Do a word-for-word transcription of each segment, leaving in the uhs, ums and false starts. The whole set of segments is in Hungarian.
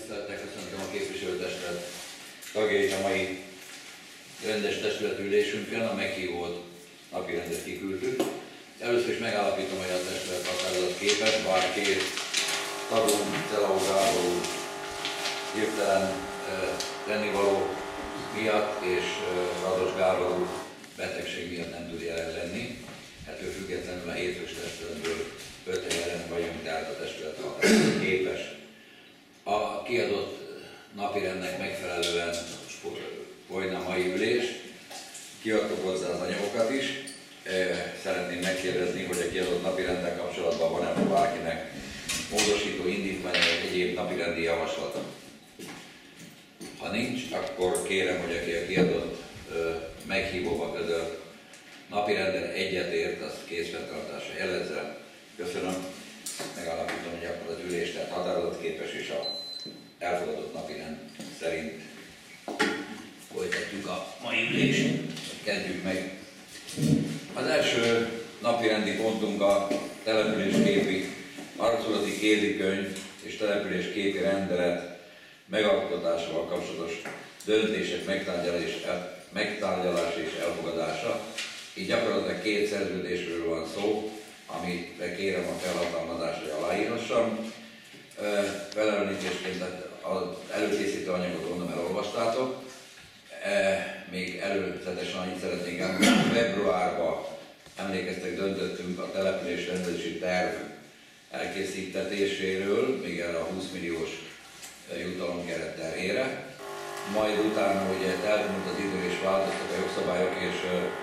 Tisztelettel köszöntöm a képviselőtestület tagjait a mai rendes testületülésünkön, a meghívott napirendet kiküldtük. Először is megállapítom, hogy a testület határozat képes, bár két tagunk, Celau Gábor úr hirtelen e, tennivaló miatt és e, Rados Gábor úr betegség miatt nem tud jelen lenni. Ettől függetlenül a hétfős testületből öt helyen vagyunk, tehát a testület határozat képes. A kiadott napirendnek megfelelően folyna a mai ülés. Kiadtuk hozzá az anyagokat is. Szeretném megkérdezni, hogy a kiadott napirenddel kapcsolatban van-e bárkinek módosító indítvány vagy egyéb napirendi javaslata. Ha nincs, akkor kérem, hogy aki a kiadott meghívóba között napirenden egyetért, azt készfenntartásra jelezze. Köszönöm. Megállapítom, hogy akkor az ülés, tehát határozatképes és a elfogadott napirend szerint folytatjuk a mai ülést. Kezdjük meg. Az első napirendi pontunk a településképi arculati kézikönyv és településképi rendelet megalkotásával kapcsolatos döntések megtárgyalása és elfogadása. Így gyakorlatilag két szerződésről van szó, amit kérem a felhatalmazásra, hogy aláírhassam. Veleemlítésként az előkészítő anyagot mondom, elolvastátok. Még előzetesen annyit szeretnék elmondani, februárban emlékeztek, döntöttünk a település rendezési terv elkészítetéséről, még erre a húsz milliós jutalomkeret terhére. Majd utána ugye elmúlt az idő és változtak a jogszabályok, és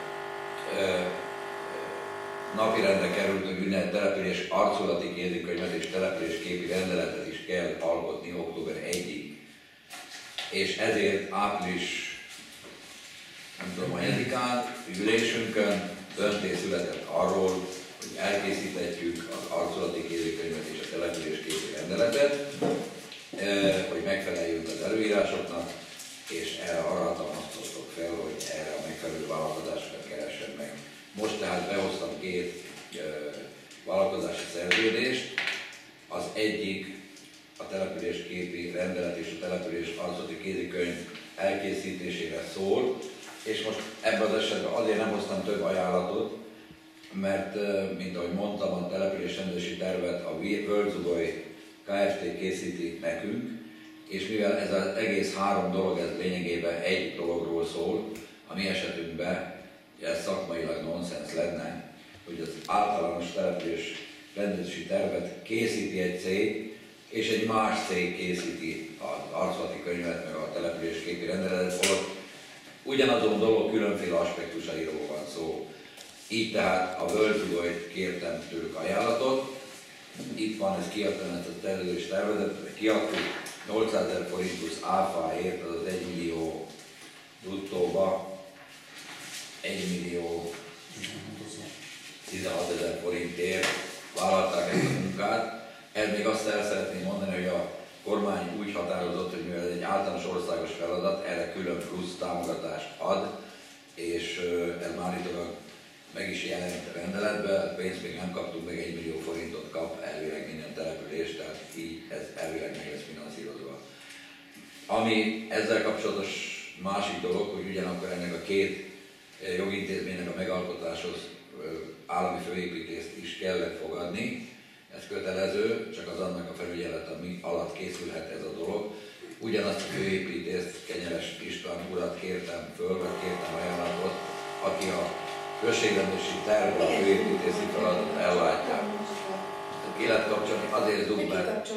napirendre került, hogy minden település arculati kézikönyvet és településképi rendeletet is kell alkotni október elsejéig. És ezért április nem tudom, hanyadikán ülésünkön döntés született arról, hogy elkészíthetjük az arculati kézikönyvet és a településképi rendeletet, hogy megfeleljünk az előírásoknak, és erre arra támasztottok fel, hogy erre a megfelelő vállalkozásokat keressen meg. Most tehát behoztam két e, vállalkozási szerződést. Az egyik a településképi rendelet és a település arculati kézikönyv elkészítésére szól, és most ebben az esetben azért nem hoztam több ajánlatot, mert, mint ahogy mondtam, a településrendezési tervet a Völgyzugoly Kft. Készíti nekünk, és mivel ez az egész három dolog, ez lényegében egy dologról szól, a mi esetünkben ez szakmailag nonsens lenne, hogy az általános település rendezési tervet készíti egy cég, és egy más cég készíti az arculati könyvet, meg a településképi rendeletet, holott ugyanazon dolog különféle aspektusairól van szó. Így tehát a Völgyzugolyt kértem tőlük ajánlatot. Itt van, ez kiadtam, ezt a tervezés tervezetet, kiadtuk nyolcszázezer forint plusz áfáért, az az egy millió bruttóba, egy millió tizenhatezer forintért vállalták ezt a munkát. Ez még azt el szeretném mondani, hogy a kormány úgy határozott, hogy mivel ez egy általános országos feladat, erre külön plusz támogatást ad, és ez már állítólag meg is jelent a rendeletben, pénzt még nem kaptunk, meg egy millió forintot kap elvileg minden település, tehát így ez elvileg meg lesz finanszírozva. Ami ezzel kapcsolatos másik dolog, hogy ugyanakkor ennek a két jogintézménynek a megalkotáshoz állami főépítést is kellett fogadni. Ez kötelező, csak az annak a felügyelet, ami alatt készülhet ez a dolog. Ugyanazt a főépítést, Kenyeres István urat kértem föl, vagy kértem ajánlatot, aki a községrendezési tervben a főépítési feladatot ellátják. Ki lehet kapcsolni, azért dug, mert,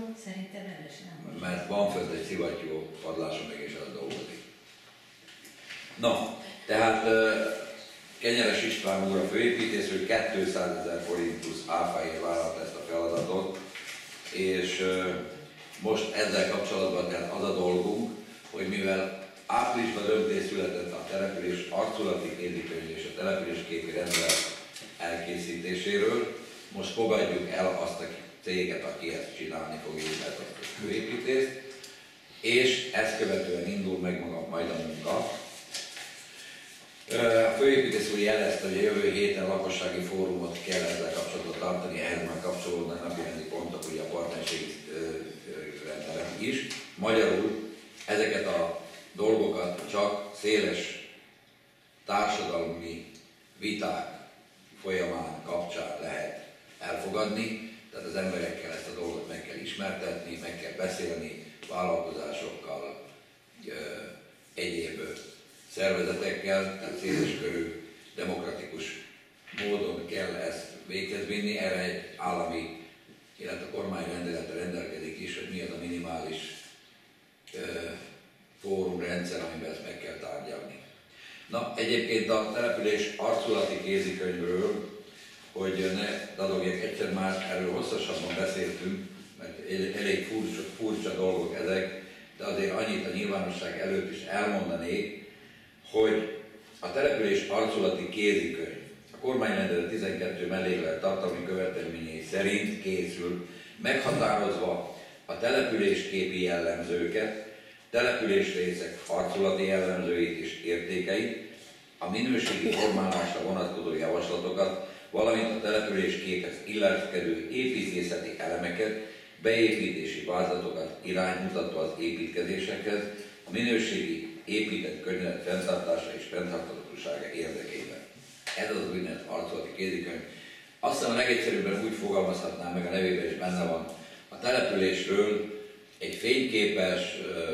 mert van fönt egy szivattyú padlása, meg és az dolgozik. No, tehát Kenyeres István úr a főépítész, hogy kétszázezer forint plusz áfáért vállalt ezt a feladatot, és most ezzel kapcsolatban tehát az a dolgunk, hogy mivel áprilisban döntés született a település arculati kézikönyv és a településképi rendelet elkészítéséről, most fogadjuk el azt a céget, aki ezt csinálni fogja, tehát azt a főépítést, és ezt követően indul meg maga majd a munka. A főépítész úr jelezte, hogy a jövő héten lakossági fórumot kell ezzel kapcsolatban tartani, ehhez már kapcsolódnak napirendi pontok, ugye a partnerségi rendelet is. Magyarul ezeket a dolgokat csak széles társadalmi viták folyamán kapcsán lehet elfogadni, tehát az emberekkel ezt a dolgot meg kell ismertetni, meg kell beszélni vállalkozásokkal, egyéb szervezetekkel, tehát széleskörű, demokratikus módon kell ezt véghez vinni. Erre egy állami, illetve kormányrendelete rendelkezik is, hogy mi az a minimális ö, fórumrendszer, amiben ezt meg kell tárgyalni. Na, egyébként a település arculati kézikönyvről, hogy ne dadogjak, egyszer már erről hosszasabban beszéltünk, mert elég furcsa, furcsa dolgok ezek, de azért annyit a nyilvánosság előtt is elmondanék, hogy a település arculati kézikönyv a kormányrendelet tizenkettő melléklet tartalmi követelményei szerint készül, meghatározva a településképi jellemzőket, településrészek arculati jellemzőit és értékeit, a minőségi formálásra vonatkozó javaslatokat, valamint a településképhez illeszkedő építészeti elemeket, beépítési vázlatokat iránymutatva az építkezésekhez, a minőségi épített környezet fenntartása és fenntarthatósága érdekében. Ez az úgynevezett arculati kézikönyv. Azt hiszem a legegyszerűbben úgy fogalmazhatnám, meg a nevében is benne van, a településről egy fényképes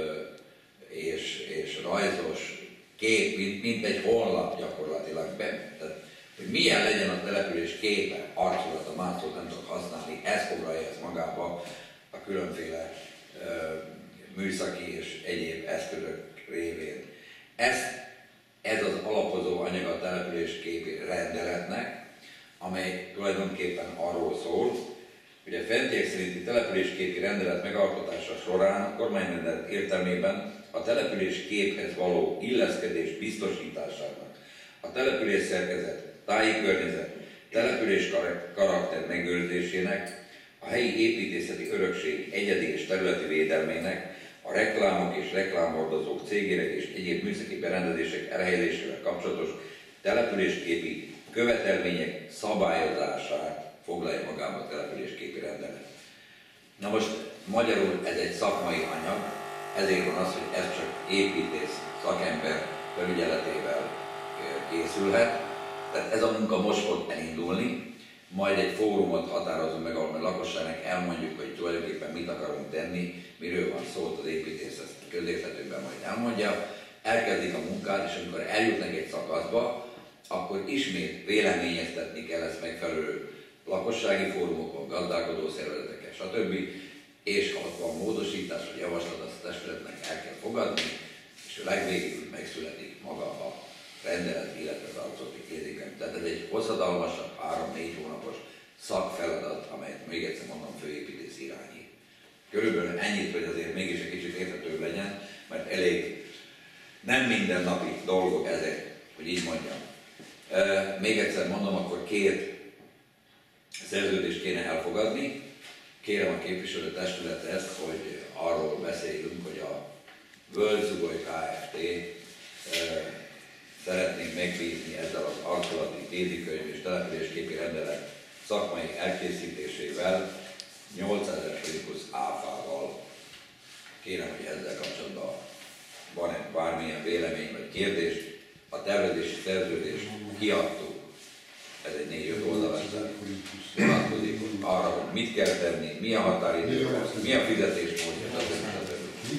és, és rajzos kép, mint, mint egy honlap gyakorlatilag be. Tehát, hogy milyen legyen a település képe, arculata, más szót nem tudok használni, ez foglalja ezt magába a különféle ö, műszaki és egyéb eszközök révén. Ez, ez az alapozó anyaga a településképi rendeletnek, amely tulajdonképpen arról szól, hogy a fentiek szerinti településképi rendelet megalkotása során a kormányrendelet értelmében a településképhez való illeszkedés biztosításának, a település szerkezet, táji környezet, település karakter megőrzésének, a helyi építészeti örökség egyedi és területi védelmének, a reklámok és reklámhordozók cégének és egyéb műszaki berendezések elhelyezésével kapcsolatos településképi követelmények szabályozását foglalja magába a településképi rendelet. Na most magyarul ez egy szakmai anyag, ezért van az, hogy ez csak építész szakember felügyeletével készülhet. Tehát ez a munka most fog elindulni, majd egy fórumot határozunk meg, ahol a lakosságnak elmondjuk, hogy tulajdonképpen mit akarunk tenni, miről van szó, az építész ezt közérthetőben majd elmondja. Elkezdik a munkát, és amikor eljutnak egy szakaszba, akkor ismét véleményeztetni kell ezt megfelelő lakossági fórumokon, gazdálkodó szervezetekkel, stb. És ha ott van módosítás vagy javaslat, azt a testületnek el kell fogadni, és a legvégül megszületik maga a rendelet, illetve az arculati kézikönyv. Tehát ez egy hosszadalmasabb, három-négy hónapos szakfeladat, amelyet még egyszer mondom, főépítész irányít. Körülbelül ennyit, hogy azért mégis egy kicsit érthetőbb legyen, mert elég nem mindennapi dolgok ezek, hogy így mondjam. E, még egyszer mondom, akkor két szerződést kéne elfogadni. Kérem a képviselőtestületet ezt, hogy arról beszéljünk, hogy a Völgy-Zugoly Kft. E, szeretnénk megbízni ezzel az arculati kézikönyv és településképi rendelet szakmai elkészítésével nyolcezer forint plusz áfával. Kérem, hogy ezzel kapcsolatban van-e bármilyen vélemény vagy kérdés. A tervezési szerződést kiadtuk, ez egy négy-öt oldalas vonatkozik arra, hogy mit kell tenni, mi a határidő, mi a fizetésmódja, stb.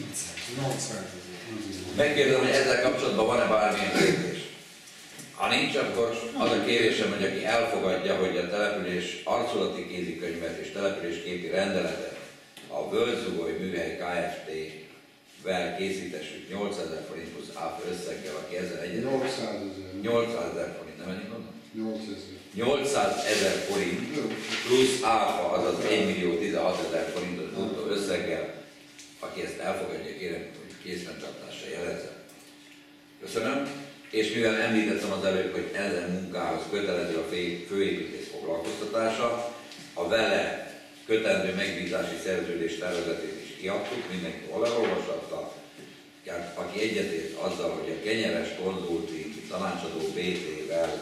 Megkérdezem, hogy ezzel kapcsolatban van-e bármilyen kérdés. Ha nincs, akkor az a kérésem, hogy aki elfogadja, hogy a település arculati kézikönyvet és településképi rendeletet a Völgy-Zugoly Műhely Kft.-vel készítessük nyolcezer forint plusz áfa összeggel, aki ezzel egyet. nyolcszázezer forint, nem ennyit mondom? nyolcszázezer forint plusz áfa, azaz egymillió-tizenhatezer forintot bruttó összeggel, aki ezt elfogadja, kérem, hogy készfenntartással jelezze. Köszönöm. És mivel említettem az előbb, hogy ezen munkához kötelező a főépítész foglalkoztatása, a vele kötendő megbízási szerződés tervezetét is kiadtuk, mindenki hol elolvashatta, aki egyetért azzal, hogy a Kenyeres Konzulting tanácsadó bé té-vel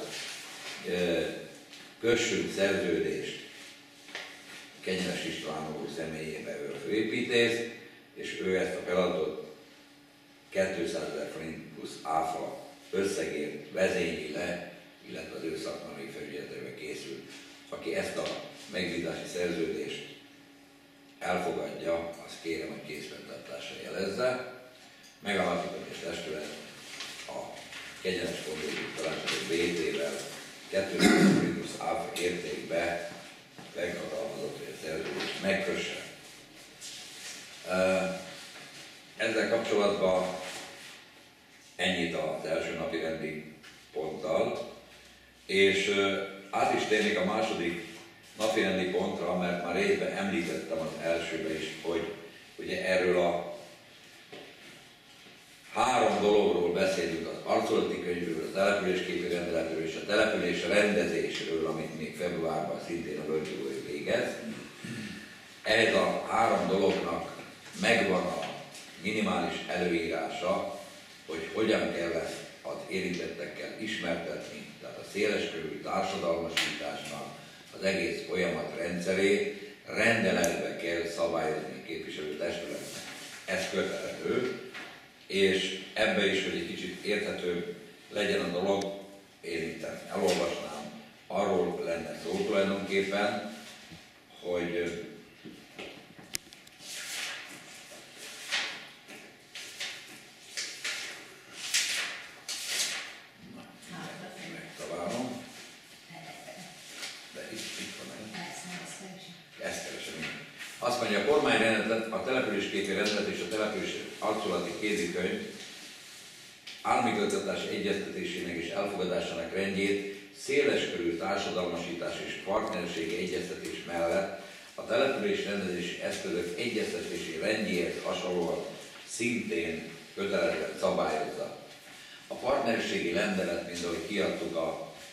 kössünk szerződést Kenyeres István úr személyébe, ő a főépítész, és ő ezt a feladatot kétszázezer forint plusz áfa összegért vezényli le, illetve az ő szakmai felügyeletével készül. Aki ezt a megbízási szerződést elfogadja, azt kérem, hogy készfenntartásra jelezze. Megalapított testület a Kenyeres Konzulting tanácsadó bé té-vel kétszázezer forint plusz áfa értékbe meghatalmazott, hogy a szerződést megkösse. Ezzel kapcsolatban ennyit az első napi rendi ponttal, és át is térnék a második napi rendi pontra, mert már részben említettem az elsőben is, hogy ugye erről a három dologról beszélünk, az arculati könyvről, a településképi rendeletről és a település rendezésről, amit még februárban szintén a Völgyújó végez. Ehhez a három dolognak megvan a minimális előírása, hogy hogyan kell ezt az érintettekkel ismertetni, tehát a széleskörű társadalmasításnak az egész folyamat rendszerét rendeletbe kell szabályozni a képviselőtestületnek. Ez kötelező, és ebbe is, hogy egy kicsit érthetőbb legyen a dolog, én itt elolvasnám, arról lenne szó tulajdonképpen, hogy megtalálom, de itt, itt van egy. Ezt keresem. Azt mondja, a kormányrendelet, a településképi rendelet és a település arculati kézikönyv államigazgatás egyeztetésének és elfogadásának rendjét széleskörű társadalmasítás és partnerségi egyeztetés mellett a település rendezési eszközök egyeztetési rendjéhez hasonlóan szintén kötelezően szabályozza. A partnerségi rendelet, mint ahogy kiadtuk a,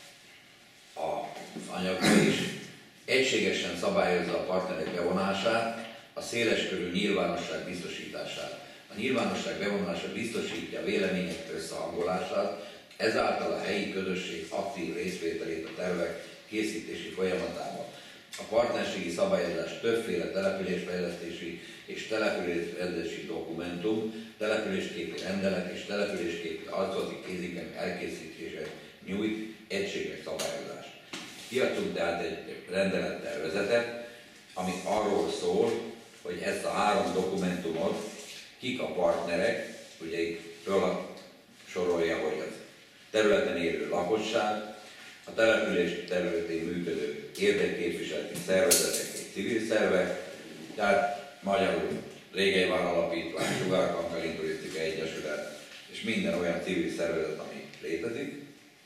a, az anyagba is, egységesen szabályozza a partnerek bevonását, a széleskörű nyilvánosság biztosítását. A nyilvánosság bevonása biztosítja a vélemények összehangolását, ezáltal a helyi közösség aktív részvételét a tervek készítési folyamatában. A partnerségi szabályozás többféle településfejlesztési és településrendezési dokumentum, településképi rendelet és településképi arculati kézikönyv elkészítése nyújt egységes szabályozást. Kiadtunk tehát egy rendelettervezetet, ami arról szól, hogy ezt a három dokumentumot kik a partnerek, ugye itt föl sorolja, hogy az területen élő lakosság, a település területén működő érdekképviseleti szervezetek és civil szervek, tehát magyarul Régelyvár Alapítvány, Sugárkankali Turisztika Egyesület és minden olyan civil szervezet, ami létezik,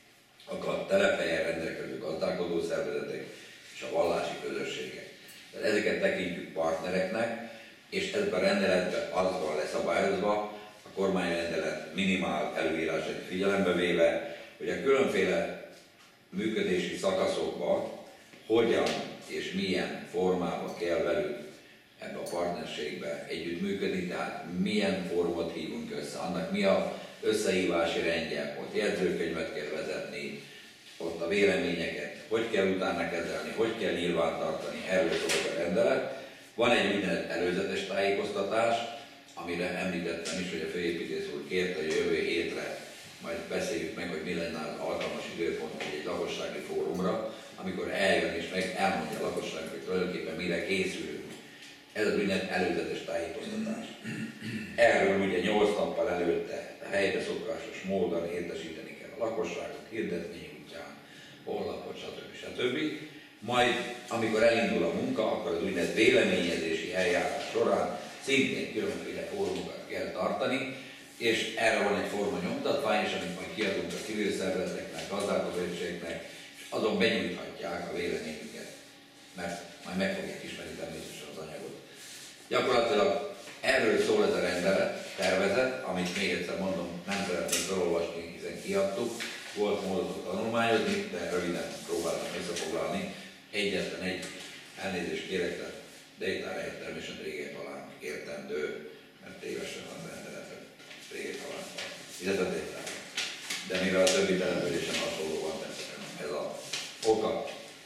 a telephelyen rendelkező gazdálkodó szervezetek és a vallási közösségek. Tehát ezeket tekintjük partnereknek, és ebben a rendeletben az van leszabályozva, a kormányrendelet minimál előírásait figyelembe véve, hogy a különféle működési szakaszokban hogyan és milyen formában kell velük ebbe a partnerségbe együttműködni, tehát milyen formot hívunk össze, annak mi a összehívási rendje, ott jegyzőkönyvet kell vezetni, ott a véleményeket, hogy kell utána kezelni, hogy kell nyilvántartani, erről szól a rendelet. Van egy úgynevezett előzetes tájékoztatás, amire említettem is, hogy a főépítész úr kérte, hogy jövő hétre majd beszéljük meg, hogy mi lenne az alkalmas időpont egy lakossági fórumra, amikor eljön és meg elmondja a lakosságnak, hogy tulajdonképpen mire készülünk. Ez az úgynevezett előzetes tájékoztatás. Erről ugye nyolc nappal előtte a helybe szokásos módon értesíteni kell a lakosságot, hirdetmény útján, honlapot, stb. stb. Majd, amikor elindul a munka, akkor az úgynevezett véleményezési eljárás során szintén különféle fórumokat kell tartani, és erre van egy forma nyomtatvány, és amit majd kiadunk a civil szervezeteknek, gazdálkodóegységeknek, és azon benyújthatják a véleményüket, mert majd meg fogják ismerni természetesen az anyagot. Gyakorlatilag erről szól ez a rendelet, tervezet, amit még egyszer mondom, nem szeretnék felolvasni, hiszen kiadtuk, volt módot tanulmányozni, de röviden próbáltam összefoglalni. Egyetlen egy elnézést kérek, de itt áll egy természetesen régen talán értendő, mert tévesen van rendeletre Régétalankban, illetve Tétrában. De mivel a többi településen hasonló van, ez a oka.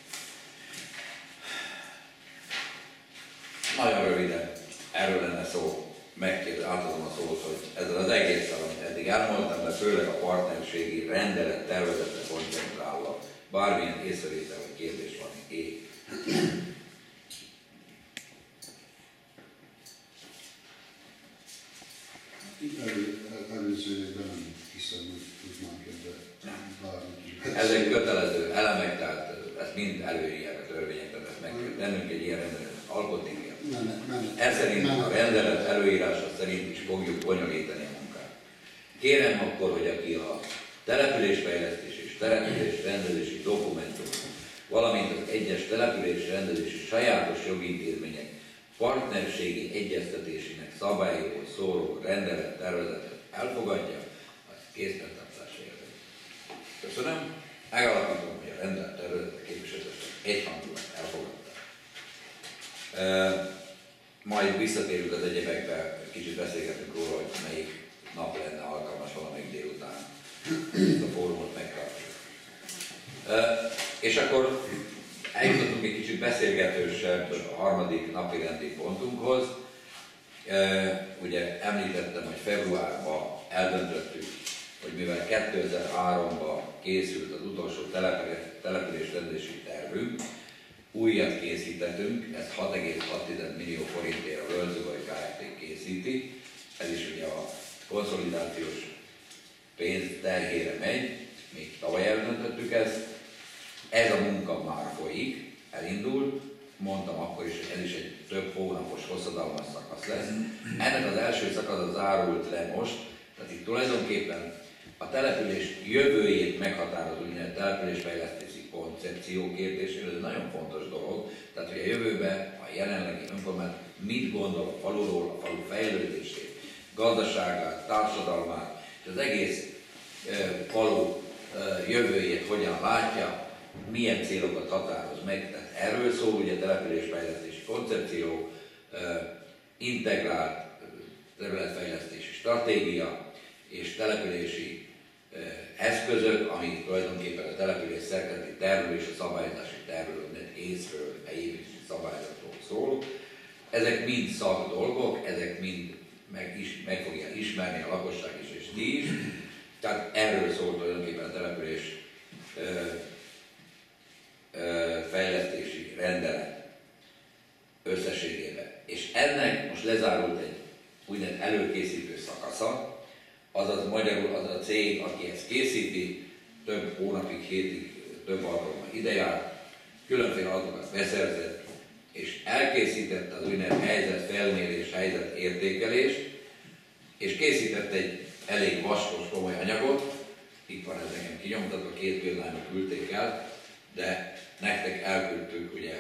Nagyon röviden erről lenne szó, megkérdez, átadom a szót, hogy ezzel az egésszel, amit eddig elmondtam, de főleg a partnerségi rendelet tervezetre koncentrálva, bármilyen észrevétel vagy kérdés van, én. Előzőleg nem hiszem, hogy tudnánk ebbe bármit. Ezek kötelező elemek, tehát ezt mind előírják a törvények, tehát ezt meg kell tennünk, egy ilyen rendeletet alkotni kell. Ez szerint a rendelet előírása szerint is fogjuk bonyolítani a munkát. Kérem akkor, hogy aki a településfejlesztés és településrendezési dokumentum, valamint az egyes településrendezési sajátos jogi intézmények partnerségi egyeztetésének szabályról szóló rendelet tervezetet elfogadja, az készpénztartásra érdekel. Köszönöm. Megalapítom, hogy a rendelet tervezetet képviselőtestek egyhangulag elfogadták. E, majd visszatérünk az egyebekbe, kicsit beszélgetünk róla, hogy melyik nap lenne alkalmas valamelyik délután ezt a fórumot megtartjuk. E, és akkor eljutottunk egy kicsit beszélgetősebb a harmadik napi rendi pontunkhoz. E, ugye említettem, hogy februárban eldöntöttük, hogy mivel kétezer-háromban készült az utolsó településrendezési tervünk, újat készítettünk, ezt hat egész hat millió forintért a Völgyzugaj Kft. Készíti, ez is ugye a konszolidációs pénz terhére megy, még tavaly eldöntöttük ezt. Ez a munka már folyik, elindult, mondtam akkor is, hogy ez is egy több hónapos hosszadalmas szakasz lesz. Ennek az első szakasz zárult le most, tehát itt tulajdonképpen a település jövőjét meghatározó úgynevezett településfejlesztési koncepció kérdésére, ez egy nagyon fontos dolog, tehát hogy a jövőben a jelenlegi önkormányzat mit gondol a faluról, a falu fejlődését, gazdaságát, társadalmát, és az egész e, falu e, jövőjét hogyan látja, milyen célokat határoz meg. Tehát erről szól ugye a településfejlesztési koncepció, integrált területfejlesztési stratégia és települési eszközök, amik tulajdonképpen a település szerkezeti tervről és a szabályozási tervről, észről, építési szabályzatról szól. Ezek mind szakdolgok, ezek mind meg, is, meg fogja ismerni a lakosság is és ti is. Tehát erről szól tulajdonképpen a település fejlesztési rendelet összességében. És ennek most lezárult egy úgynevezett előkészítő szakasza, azaz magyarul az a cég, aki ezt készíti, több hónapig, hétig, több alkalommal idejárt, különféle adatokat beszerzett, és elkészítette az úgynevezett helyzetfelmérés, helyzetértékelést, és készített egy elég vaskos, komoly anyagot, itt van ez nekem kinyomtatva, két példányot küldték el, de nektek elküldtük ugye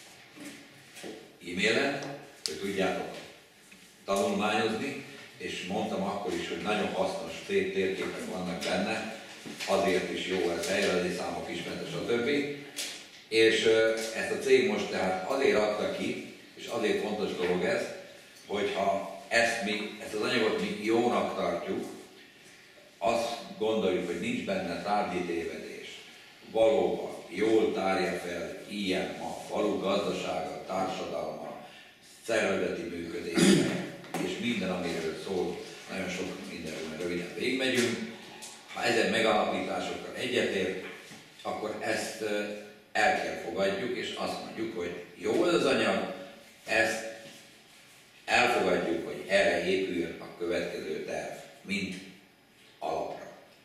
e-mailen, hogy tudjátok tanulmányozni, és mondtam akkor is, hogy nagyon hasznos térképek vannak benne, azért is jó ez helyreadni, számok ismertes, stb. És ezt a cég most tehát azért adta ki, és azért fontos dolog ez, hogyha ezt, mi, ezt az anyagot mi jónak tartjuk, azt gondoljuk, hogy nincs benne tárgyi tévedés, valóban jól tárja fel ilyen a falu gazdasága, társadalma, szervezeti működése, és minden, amiről szól, nagyon sok mindenről, mert röviden végigmegyünk. Ha ezen megállapításokkal egyetért, akkor ezt el kell fogadjuk, és azt mondjuk, hogy jó ez az anyag, ezt elfogadjuk, hogy erre épül a következő terv, mint alapra.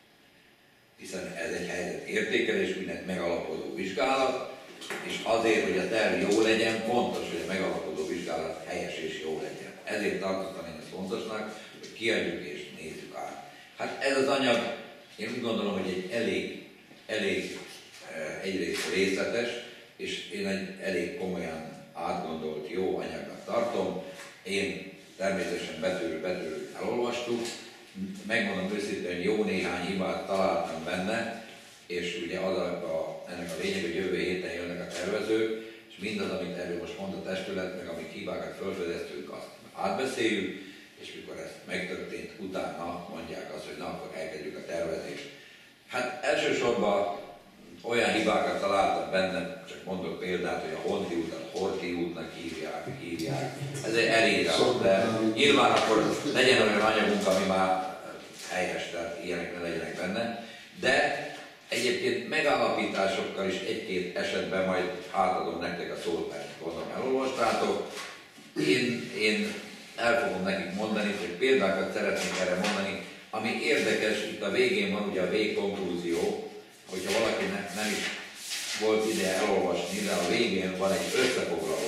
Hiszen ez egy helyzetértékelés, mindent megalapozó vizsgálat, és azért, hogy a terv jó legyen, fontos, hogy a megalapozó vizsgálat helyes és jó legyen. Ezért tartottam én ezt fontosnak, hogy kiadjuk és nézzük át. Hát ez az anyag, én úgy gondolom, hogy egy elég, elég egyrészt részletes, és én egy elég komolyan átgondolt jó anyagnak tartom. Én természetesen betűről betűről elolvastuk, megmondom őszintén, hogy jó néhány hibát találtam benne, és ugye az a, ennek a lényeg, hogy jövő héten jönnek a tervezők, és mindaz, amit erről most mond a testület, meg amik hibákat felfedeztünk, azt átbeszéljük, és mikor ez megtörtént, utána mondják azt, hogy na, akkor elkezdjük a tervezést. Hát elsősorban olyan hibákat találtam benne, csak mondok példát, hogy a Honti útat Horti útnak hívják, hívják. Ez egy elírás, de nyilván akkor legyen olyan anyagunk, ami már helyes, tehát ilyenek ne legyenek benne. De egyébként megállapításokkal is egy-két esetben majd átadom nektek a szót, mert gondolom elolvastátok. Én, én el fogom nekik mondani, hogy példákat szeretnék erre mondani, ami érdekes, itt a végén van ugye a végkonklúzió, hogyha valaki ne, nem is volt ide elolvasni, de a végén van egy összefoglaló.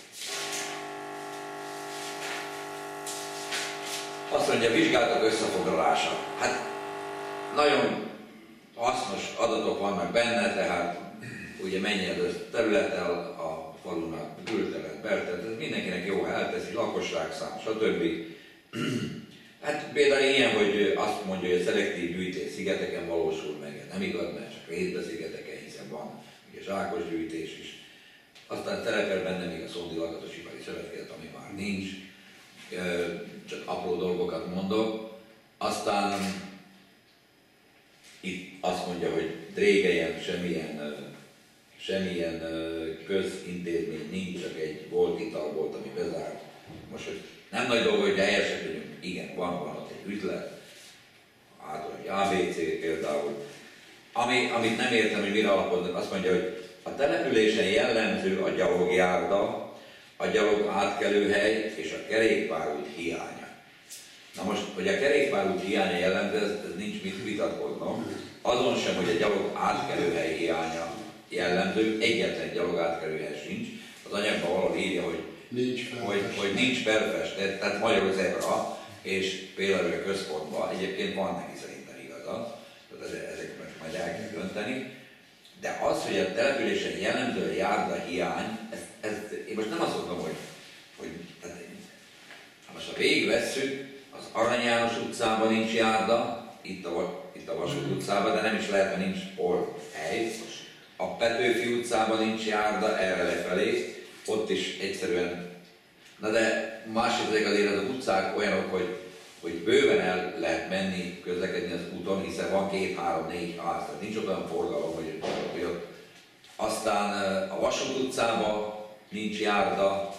Azt mondja, vizsgálatok összefoglalása. Hát nagyon hasznos adatok vannak benne, tehát ugye mennyi az területtel a falunak, külterület, belterület, ez mindenkinek jó, elteszi, lakosságszám, stb. Hát például ilyen, hogy azt mondja, hogy a szelektív gyűjtés szigeteken valósul meg, nem igaz, mert csak részbeszigeteken, hiszen van ugye zsákos gyűjtés is. Aztán szerepel benne még a Szondi Lakatosipari Szövetkezet, ami már nincs, csak apró dolgokat mondok. Aztán itt azt mondja, hogy Drégelyen semmilyen, semmilyen közintézmény nincs, csak egy volt italbolt, ami bezárt. Most, hogy nem nagy dolog, hogy helyesek vagyunk, igen, van, van ott egy üzlet, általában egy á bé cé például. Ami, amit nem értem, hogy mire alapoznak, azt mondja, hogy a településen jellemző a gyalogjárda, a gyalog átkelőhely és a kerékpárút hiánya. Na most, hogy a kerékpárút hiánya jellemző, ez, ez nincs mit vitatkoznom. Azon sem, hogy a gyalog átkelőhely hiánya jellemző, egyetlen gyalog átkelőhely sincs. Az anyagban valahol írja, hogy nincs hogy, hogy nincs felfestett, tehát magyarul zebra, és például a központban egyébként van neki szerintem igaza, tehát ezeket majd el kell dönteni. De az, hogy a településen jellemző a járda hiány, ez, ez, én most nem azt mondom, hogy, hogy tehát, ha most a végigvesszük, az Arany János utcában nincs járda, itt a, itt a Vasút utcában, de nem is lehet, mert nincs hol hely. A Petőfi utcában nincs járda, erre lefelé, ott is egyszerűen. Na de másrészt azért az utcák olyanok, hogy, hogy bőven el lehet menni, közlekedni az úton, hiszen van két, három, négy ház, tehát nincs olyan forgalom, hogy, hogy ott. Aztán a Vasút utcában nincs járda.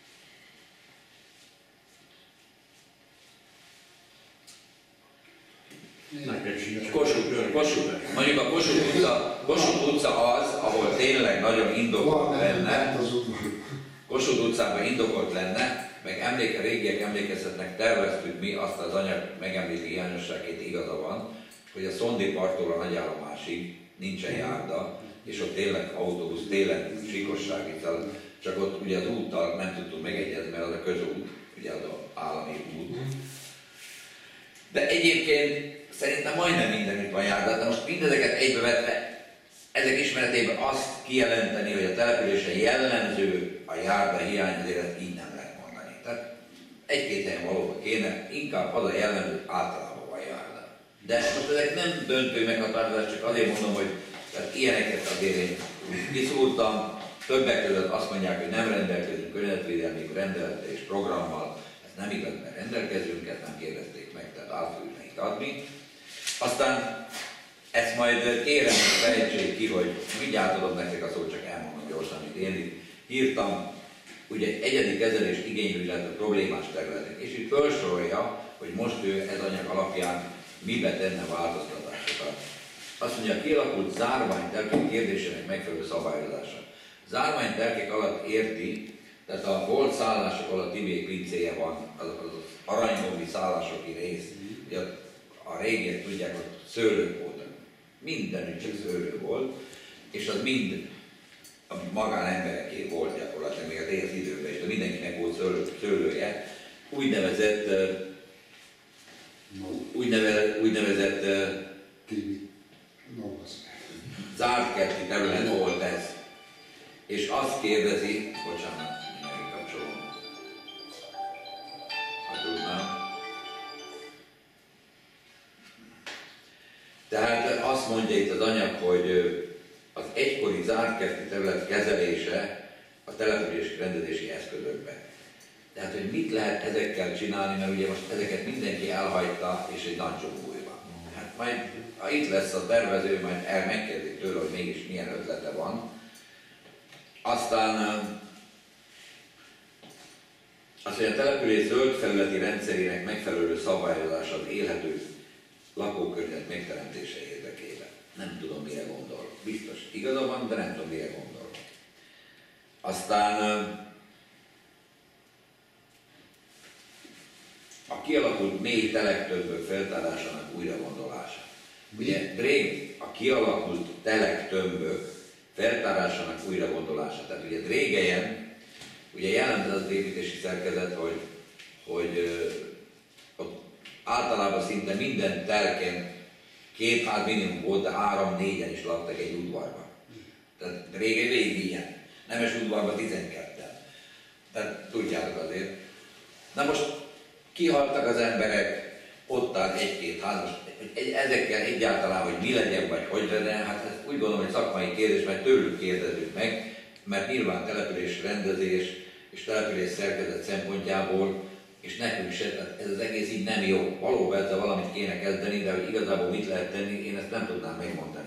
Kossuth, Kossuth. Mondjuk a Kossuth utca, Kossuth utca az, ahol tényleg nagyon indokolt lenne, Kossuth utcában indokolt lenne, meg emléke, régiek emlékezhetnek, terveztük mi azt az anyag megemlíti hiányosságét, igaza van, hogy a Szondi parttól a nagyállomásig nincsen járda, és ott tényleg autóbusz, télen sikosság, csak ott ugye az úttal nem tudtunk megegyezni, mert az a közút, ugye az az állami út. De egyébként szerintem majdnem mindenütt van járda, de most mindezeket egybevetve, ezek ismeretében azt kijelenteni, hogy a településen jellemző a járda hiány, azért ezt így nem lehet mondani. Tehát egy-két helyen valóban kéne, inkább az a jellemző, általában van járda. De most ezek nem döntő meghatározás, csak azért mondom, hogy tehát ilyeneket azért én kiszúrtam, többek között azt mondják, hogy nem rendelkezünk környezetvédelmi rendelettel és programmal, ez nem igaz, mert rendelkezünk, ezt nem kérdezték meg, tehát át fogjuk nekik adni. Aztán ezt majd kérem, hogy fejtsék ki, hogy mindjárt adom nektek a szót, csak elmondom gyorsan, amit én itt írtam. Ugye egy egyedi kezelés igénylő, illetve problémás területek, és itt felsorolja, hogy most ő ez anyag alapján mibe tenne változtatásokat. Azt mondja, a kialakult zárványterkék kérdésének megfelelő szabályozása. Zárványterkék alatt érti, tehát a volt szállások alatt Tibék pincéje van, az, az aranygombi szállásoki rész. Ugye a régiek tudják, hogy szőlők voltak. Mindenütt csak szőlő volt, és az mind a magánembereké volt gyakorlatilag, még a délsz időben is, de mindenkinek volt szőlő, szőlője. Úgynevezett, úgynevezett, úgynevezett zárt kerti terület volt ez. És azt kérdezi, bocsánat, mindjárt kapcsolom, ha tudnám. Tehát azt mondja itt az anyag, hogy az egykori zárt kerti terület kezelése a települési rendezési eszközökben. Tehát, hogy mit lehet ezekkel csinálni, mert ugye most ezeket mindenki elhagyta, és egy nagy csomó van. Hát majd, ha itt lesz a tervező, majd el megkérdezik tőle, hogy mégis milyen ötlete van. Aztán az, hogy a település zöld felületi rendszerének megfelelő szabályozása az élhető lakókörnyezet megteremtése érdekében. Nem tudom, mire gondol. Biztos igaza van, de nem tudom, mire gondol. Aztán a kialakult mély telektömbök feltárásának újragondolása. Ugye Drég a kialakult telektömbök feltárásának újragondolása. Tehát ugye Drégelyen ugye jelent az építési szerkezet, hogy, hogy ott általában szinte minden telken két ház minimum volt, de három-négyen is laktak egy udvarban. Tehát régen végig ilyen. Nemes udvarban tizenketten. Tehát tudjátok azért. Na most kihaltak az emberek, ott áll egy-két ház, most ezekkel egyáltalán, hogy mi legyen, vagy hogy legyen, hát ez úgy gondolom, hogy szakmai kérdés, mert tőlük kérdezzük meg, mert nyilván település rendezés és település szerkezet szempontjából, és nekünk se, tehát ez az egész így nem jó. Valóban ezzel valamit kéne kezdeni, de hogy igazából mit lehet tenni, én ezt nem tudnám megmondani.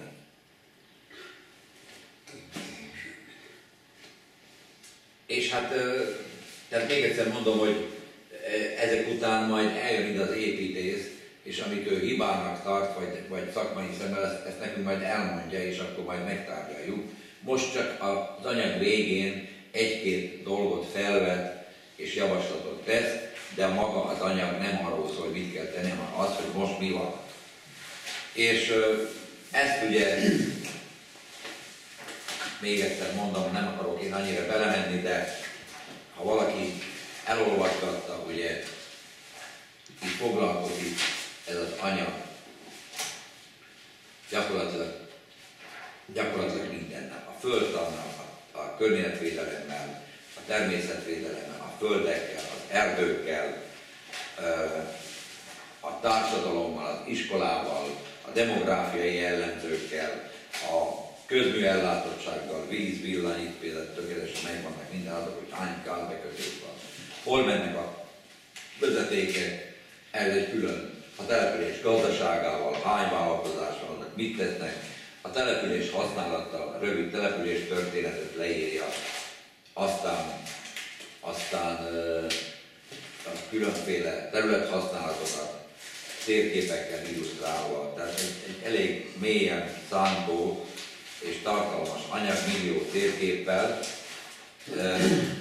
És hát, tehát még egyszer mondom, hogy ezek után majd eljön ide az építész, és amit ő hibának tart, vagy, vagy szakmai szemmel, ezt, ezt nekünk majd elmondja, és akkor majd megtárgyaljuk. Most csak az anyag végén egy-két dolgot felvet, és javaslatot tesz, de maga az anyag nem arról szól, hogy mit kell tenni, hanem az, hogy most mi van. És ezt ugye, még egyszer mondom, nem akarok én annyira belemenni, de ha valaki elolvasgatta, ugye itt foglalkozik ez az anyag gyakorlatilag, gyakorlatilag mindennel. A földtannal, a, a környezetvédelemmel, a természetvédelemmel, a földekkel, az erdőkkel, a társadalommal, az iskolával, a demográfiai jellemzőkkel, a közműellátottsággal, víz, villany, itt például tökéletesen megvannak minden azok, hogy hány kálbekötés van. Hol mennek a vezetékek, ez egy külön. A település gazdaságával, hány vállalkozás vannak, mit tesznek, a település használattal, a rövid település történetet leírja, aztán, aztán a különféle területhasználatokat térképekkel illusztrálva. Tehát egy, egy elég mélyen szántó és tartalmas anyag millió térképpel, e,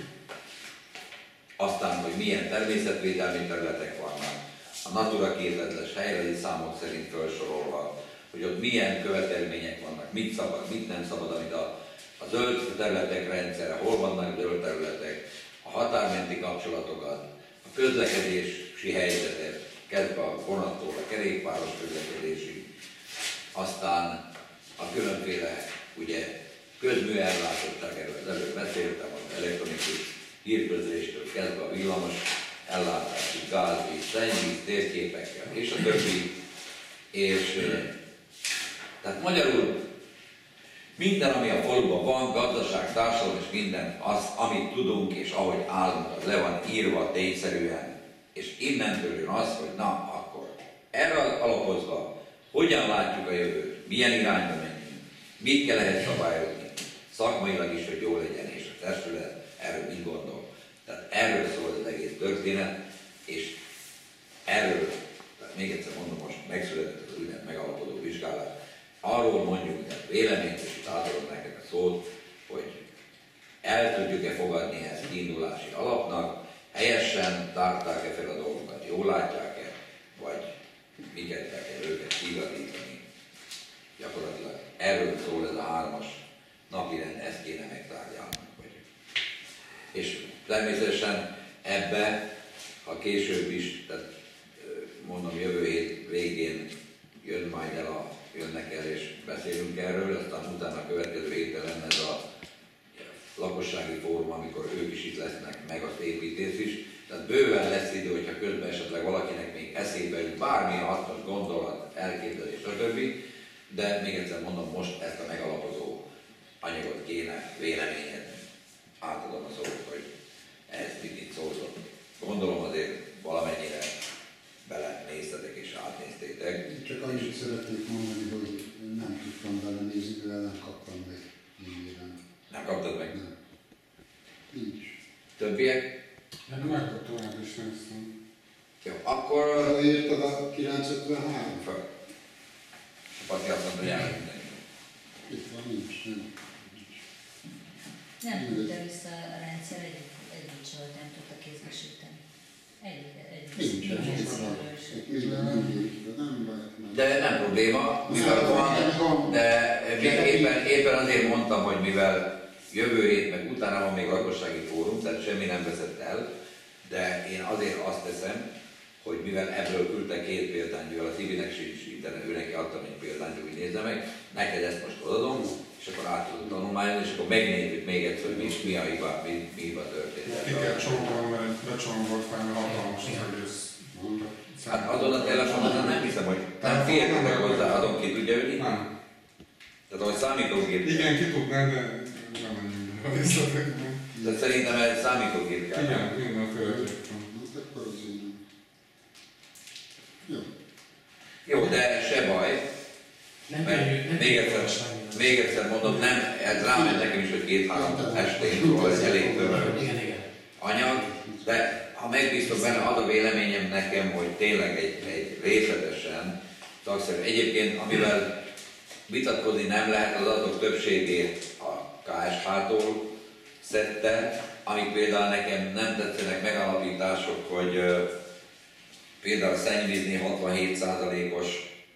aztán, hogy milyen természetvédelmi területek vannak, a Natura kétezres helyrajzi számok szerint felsorolva, hogy ott milyen követelmények vannak, mit szabad, mit nem szabad, amit a, a zöld területek rendszere, hol vannak zöld területek, a határmenti kapcsolatokat, a közlekedési helyzetet, kezdve a vonattól a kerékpáros közlekedésig, aztán a különféle ugye, közműellátottság, erről az előbb beszéltem, az elektronikus hírközléstől kezdve a villamos ellátási, gázvíz, szennyvíz, térképekkel, és a többi. És tehát magyarul minden, ami a faluban van, gazdaság, társadalom és minden, az, amit tudunk és ahogy állunk, az le van írva tényszerűen. És innentől jön az, hogy na, akkor erre alapozva hogyan látjuk a jövőt, milyen irányba menjünk, mit kell ehhez szabályozni, szakmailag is, hogy jó legyen, és a testület erről mit gondol. Tehát erről szól az egész történet, és erről, tehát még egyszer mondom, most megszületett az ügyet megalapodó vizsgálat, arról mondjuk, hogy véleményt, és itt átadom nektek a szót, hogy el tudjuk-e fogadni ezt kiindulási alapnak, helyesen tárták-e fel a dolgokat, jól látják-e, vagy miket kell őket igazítani. Gyakorlatilag erről szól ez a hármas napirend, ezt kéne megtárgyalni. És természetesen ebbe, ha később is, tehát mondom jövő hét végén jön majd el a, jönnek el és beszélünk erről, aztán utána a következő héten lenne ez a lakossági fórum, amikor ők is itt lesznek, meg az építész is. Tehát bőven lesz idő, hogyha közben esetleg valakinek még eszébe jut bármilyen hasznos gondolat, elképzelés, stb. De még egyszer mondom, most ezt a megalapozó anyagot kéne véleményezni. Átadom a szót, hogy Ez mit szóltok? Gondolom azért valamennyire belenéztetek és átnéztétek. Én csak annyit szeretnék mondani, hogy nem tudtam belenézni, mivel nem kaptam meg e-mailen. Nem kaptad meg? Nem. Nincs. Többiek? Hát megkaptam, el is néztem. Jó, akkor... Felírtad a kilencszázötvenhárom? Föl. A Pati azt mondta, hogy elmondani. Itt van, nincs, nem. Nem tudta vissza a rendszer, egyik, egyik sem nem tudta kézbesíteni. Egyik, egyik. Nincs, nem baj. De nem probléma, mivel van, de éppen, éppen azért mondtam, hogy mivel jövő hét meg utána van még lakossági fórum, tehát semmi nem veszett el, de én azért azt teszem, hogy mivel ebből küldtek két példányt, mivel a Tibinek sincs internet, ő neki adtam egy példányt, úgy nézze meg, neked ezt most odaadom, és akkor át tudod tanulmányozni, és akkor megnézzük még egyszer, hogy mi, mi a hiba, mi, mi hiba történt. Ki kell csomagolni, mert becsomagolva fel, mert hatalmas az egész. Hát azon a telefonon nem hiszem, hogy nem férjetek hozzá, azon ki tudja ülni? Nem. Tehát ahogy számítógép. Igen, ki tudnánk, de nem menjünk be a részletekben. De szerintem ez számítógép kell. Igen, mindenféleképpen. Hát akkor az én nem. Jó. Jó, de se baj. Nem Mert könnyű, nem még könnyű egyszer, olvasni. még egyszer mondom, nem, ez ráment nekem is, hogy két-három esténkről, ez elég több Igen, igen. anyag, de ha megbíztok benne, az a véleményem nekem, hogy tényleg egy, egy részletesen szakszerű. Egyébként, amivel vitatkozni nem lehet, az adatok többségét a ká es há-tól szedte, amik például nekem nem tetszenek megalapítások, hogy uh, például szennyvízni hatvanhét százalékos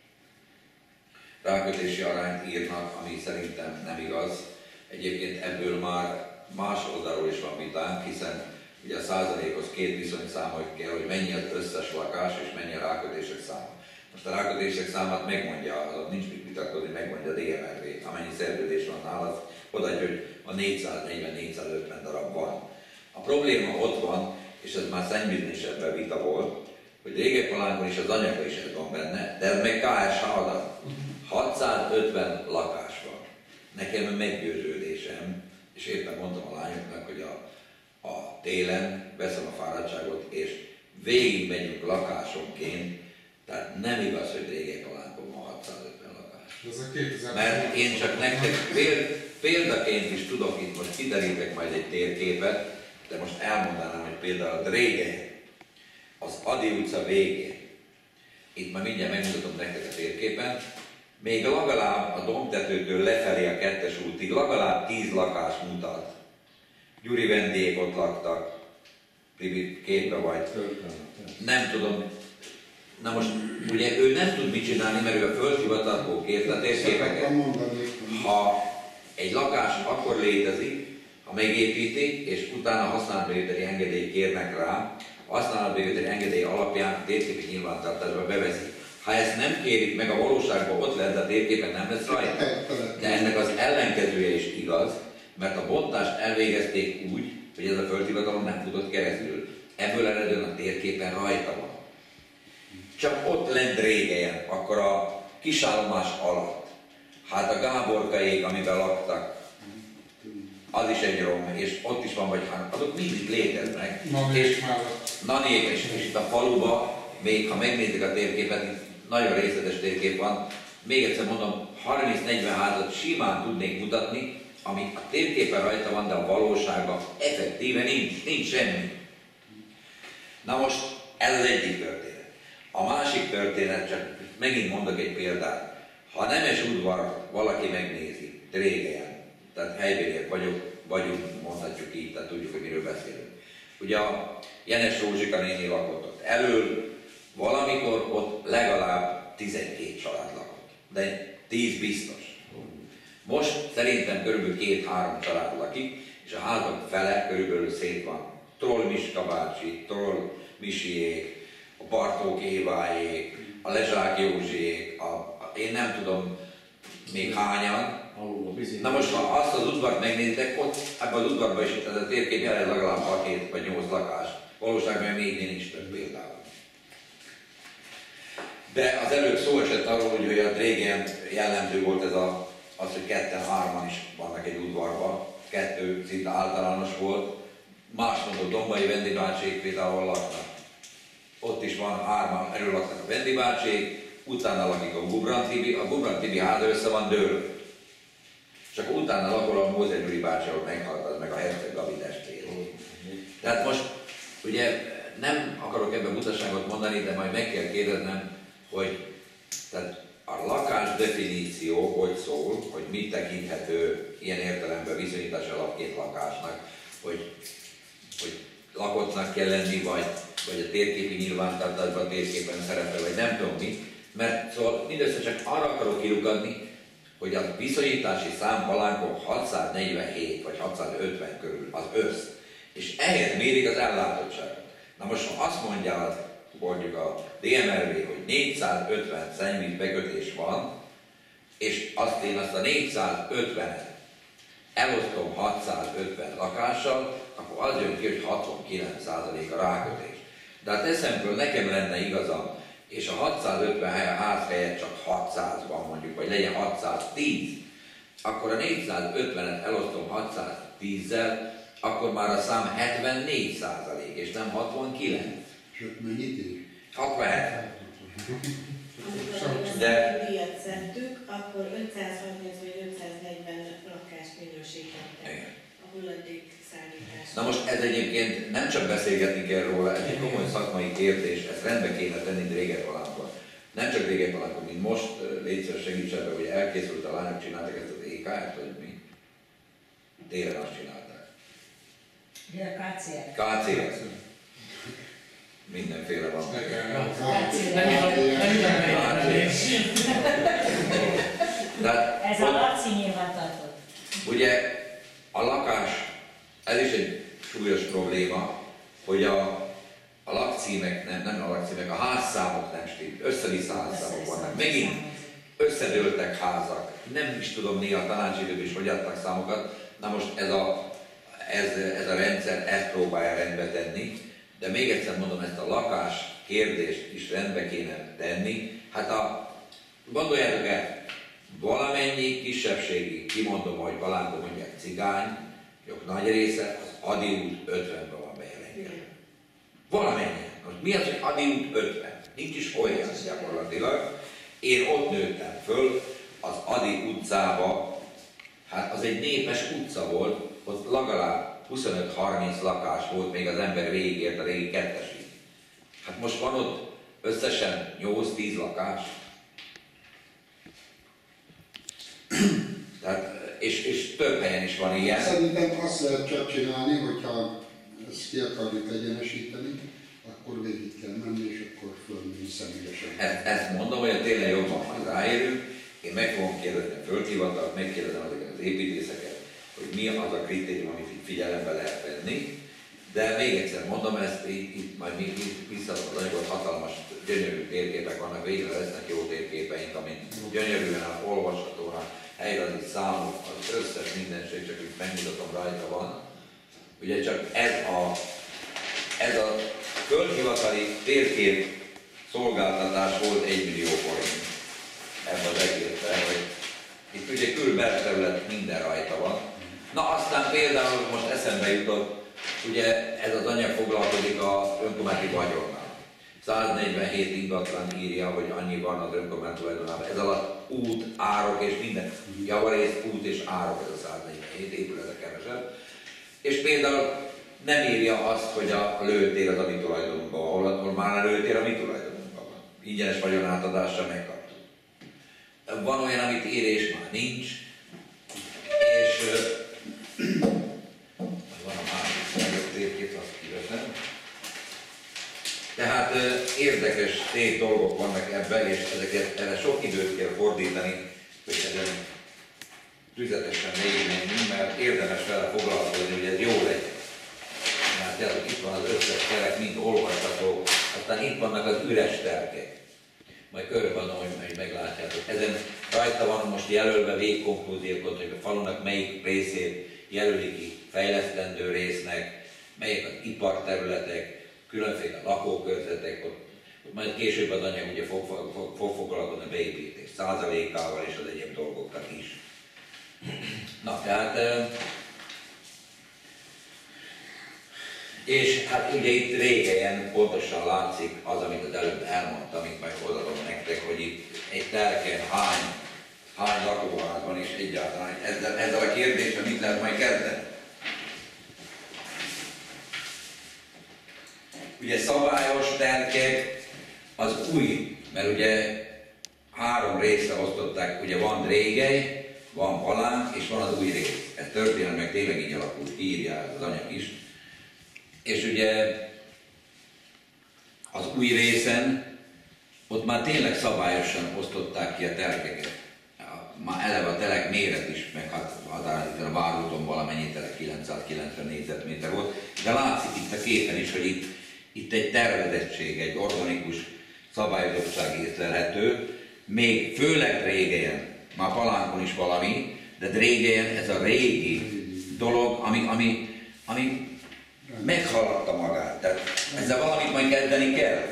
rákötési arányt írnak, ami szerintem nem igaz. Egyébként ebből már más oldalról is van vitánk, hiszen ugye a százalékos két viszonyszámot kell, hogy mennyi az összes lakás és mennyi a rákötések száma. Most a rákötések számát megmondja, az nincs mit vitatkozni, megmondja a dé em er vé, amennyi szerződés van nála, odaadja, hogy a négyszáznegyven-négyszázötven darab van. A probléma ott van, és ez már szennyvíznésebből vita volt, hogy Régepalánkon is az anyagban is ez van benne, de ez meg ká es há adat. hatszázötven lakás van. Nekem meggyőződésem, és éppen mondtam a lányoknak, hogy a, a télen veszem a fáradtságot, és végig megyünk lakásonként, tehát nem igaz, hogy Régepalánkon van hatszázötven lakás. Ez a kétezer... Mert én csak nektek példaként is tudok, itt most kiderítek majd egy térképet, de most elmondanám, hogy például a Drége, az Ady utca végén, itt már mindjárt megmutatom nektek a térképen, még legalább a dombtetőtől lefelé a kettes útig legalább tíz lakás mutat. Gyuri vendégek ott laktak, Tibi képbe vagy. Nem tudom. Na most, ugye ő nem tud mit csinálni, mert ő a földhivatalból kért a térképeket. Ha egy lakás akkor létezik, ha megépítik, és utána használatbevételi engedélyt kérnek rá, a használatbevételi engedély alapján a térképi nyilvántartásba beveszik. Ha ezt nem kérik meg, a valóságban ott lehet, de a térképen nem lesz rajta. De ennek az ellenkezője is igaz, mert a bontást elvégezték úgy, hogy ez a földhivatalon nem futott keresztül. Ebből eredően a térképen rajta van. Csak ott lent régen, akkor a kisállomás alatt. Hát a Gáborkaék, amiben laktak, az is egy rom, és ott is van, vagy hát azok mindig léteznek. Naniék mellett. Naniék, és, és itt a faluba, még ha megnézik a térképet, itt nagyon részletes térkép van, még egyszer mondom, harminc-negyven házat simán tudnék mutatni, ami a térképen rajta van, de a valóságban effektíve nincs, nincs semmi. Na most ez az egyik történet. A másik történet, csak megint mondok egy példát. Ha a Nemes udvar valaki megnézi, Drégen, tehát helybéliek vagyok, vagyunk, mondhatjuk így, tehát tudjuk, hogy miről beszélünk. Ugye a Jenes Rózsika néni lakott ott elől, valamikor ott legalább tizenkét család lakott, de tíz biztos. Most szerintem körülbelül két-három család lakik, és a házak fele körülbelül szét van. Troll Miska bácsi, Troll Misiék, a Bartók Éváék, a Lezsák Józsiék, a, a, én nem tudom még hányan. Na most, ha azt az udvart megnézitek, ott ebben az udvarban is ez a térkép jelent legalább hat-hét vagy nyolc lakás. Valóságban még nincs több például. De az előbb szó esett arról, hogy a régen jellemző volt ez a, az, hogy ketten, hárman is vannak egy udvarban. Kettő szinte általános volt. más mondott Dombai Vendi bácsék például laknak. Ott is van hárman, erről laknak a Vendi bácsék, utána lakik a Gubrand Tibi, a Gubrand Tibi háza össze van dőlve. És akkor utána lakol a Mózer Gyuri bácsi, ahol meghalt az meg a Herceg Gabi testvér. Tehát most ugye nem akarok ebben butaságot mondani, de majd meg kell kérdeznem, hogy tehát a lakás definíció hogy szól, hogy mit tekinthető ilyen értelemben viszonyítás alap két lakásnak, hogy, hogy lakottnak kell lenni, vagy, vagy a térképi nyilvántartásban a térképen szerepel, vagy nem tudom mi. Mert szóval mindössze csak arra akarok kirukadni, hogy a viszonyítási szám palánkon hatszáznegyvenhét vagy hatszázötven körül az össz, és ehhez mérik az ellátottságot. Na most, ha azt mondja, mondjuk a dé em er vé, hogy négyszázötven szennyvíz bekötés van, és azt én azt a négyszázötvenet elosztom hatszázötven lakással, akkor az jön ki, hogy hatvankilenc százalék a rákötés. De hát eszemből nekem lenne igazam, és a hatszázötven ház helyett csak hatszáz van mondjuk, vagy legyen hatszáztíz, akkor a négyszázötvenet elosztom hatszáztízzel, akkor már a szám hetvennégy százalék, és nem hatvankilenc. Sőt, mennyit ér? hatvanhét. Amikor De- a díjat szedtük, akkor ötszázharminc vagy ötszáznegyven lakást minősítettek Igen. a hulladék szállításra. Na most ez egyébként nem csak beszélgetni kell róla, ez egy komoly szakmai kérdés, ezt rendbe kéne tenni Régepalánkon. Nem csak Régepalánkon, mint most, légy segíts ebbe, hogy elkészült a lányok, csináltak ezt az é ká er-t, vagy mi? Télen azt csinálták. Ugye a ká cé er. ká cé er. Mindenféle van. Tehát, Ez a Laci nyilvántartott. ugye a lakás, ez is egy súlyos probléma, hogy a, a lakcímek, nem, nem a lakcímek, a házszámok nem stimmel, össze-vissza házszámok vannak. Megint összedőltek házak. Nem is tudom néha a tanácsidőben is, hogy adtak számokat. Na most ez a, ez, ez a rendszer ezt próbálja rendbe tenni. De még egyszer mondom, ezt a lakás kérdést is rendbe kéne tenni. Hát a, gondoljátok el, valamennyi kisebbségi, kimondom, hogy Palánkon mondják cigány, jog nagy része, az Adi út ötvenben van bejelentve. Valamennyi. Most mi az, hogy Adi út ötven? Nincs is olyan gyakorlatilag. Én ott nőttem föl, az Adi utcába, hát az egy népes utca volt, ott legalább huszonöt-harminc lakás volt, még az ember végigért a régi kettesig. Hát most van ott összesen nyolc-tíz lakás. Tehát, és, és több helyen is van ilyen. Szerintem azt lehet csak csinálni, hogyha ezt ki akarjuk egyenesíteni, akkor végig kell menni, és akkor fölmenni személyesen. Ezt, ezt mondom, hogy tényleg jobban majd ráérünk. Én meg fogom kérdezni a földhivatalt, megkérdezem ezeket az építészeket, hogy mi az a kritérium, amit itt figyelembe lehet venni. De még egyszer mondom, ezt itt, itt majd mi visszatadott hatalmas, gyönyörű térképek vannak, végre lesznek jó térképeink, amit gyönyörűen olvashatóan helyreállít számok, az összes mindenség, csak itt megmutatom, rajta van. Ugye csak ez a, ez a földhivatali térkép szolgáltatás volt egy millió forint ebben az egészben, hogy itt ugye külbelterület minden rajta van. Na aztán például most eszembe jutott, ugye ez az anyag foglalkozik az önkormányzati vagyonnal. száznegyvenhét ingatlan írja, hogy annyi van az önkormányzati vagyonnal. Ez alatt út, árok és minden. Javarész, út és árok, ez a száznegyvenhét, épületek kevesebb. És például nem írja azt, hogy a lőtér az a mi tulajdonunkban, ahol, ahol már a lőtér a mi tulajdonunkban van. Ingyenes vagyonátadással megkaptuk. Van olyan, amit ír és már nincs. És van a másik térkép, azt kiveszem. Tehát érdekes szép dolgok vannak ebben, és ezeket, erre sok időt kell fordítani, hogy ezen tüzetesen végigmenni, mert érdemes vele foglalkozni, hogy ez jó legyen. Látjátok, itt van az összes terek, mind olvasható, aztán itt vannak az üres terkek. Majd körülbelül, hogy meglátjátok. Ezen rajta van most jelölve végkonklúziókat, hogy a falunak melyik részét jelöli ki fejlesztendő résznek, melyek az iparterületek, különféle lakókörzetek, ott, ott majd később az anyag ugye fog, fog, fog foglalkozni a beépítés százalékával és az egyéb dolgokkal is. Na, tehát És hát ugye itt régen pontosan látszik az, amit az előbb elmondtam, amit majd odaadom nektek, hogy itt egy telken hány, hány lakóház van, és egyáltalán ezzel, ezzel a kérdéssel mit lehet majd kezdeni. Ugye szabályos telkek az új, mert ugye három részre osztották, ugye van régely, van palánk, és van az új rész. Ez történelmek tényleg így alakult, írja az anyag is. És ugye az új részen ott már tényleg szabályosan osztották ki a telkeket. Már eleve a telek méret is, meg hát a várúton valamennyi telek kilencszázkilencven négyzetméter volt, de látszik itt a képen is, hogy itt, itt egy tervezettség, egy organikus szabályozottság észlelhető, még főleg régelyen, már palánkon is valami, de régelyen ez a régi dolog, ami, ami, ami meghaladta magát. Tehát ezzel valamit majd kezdeni kell.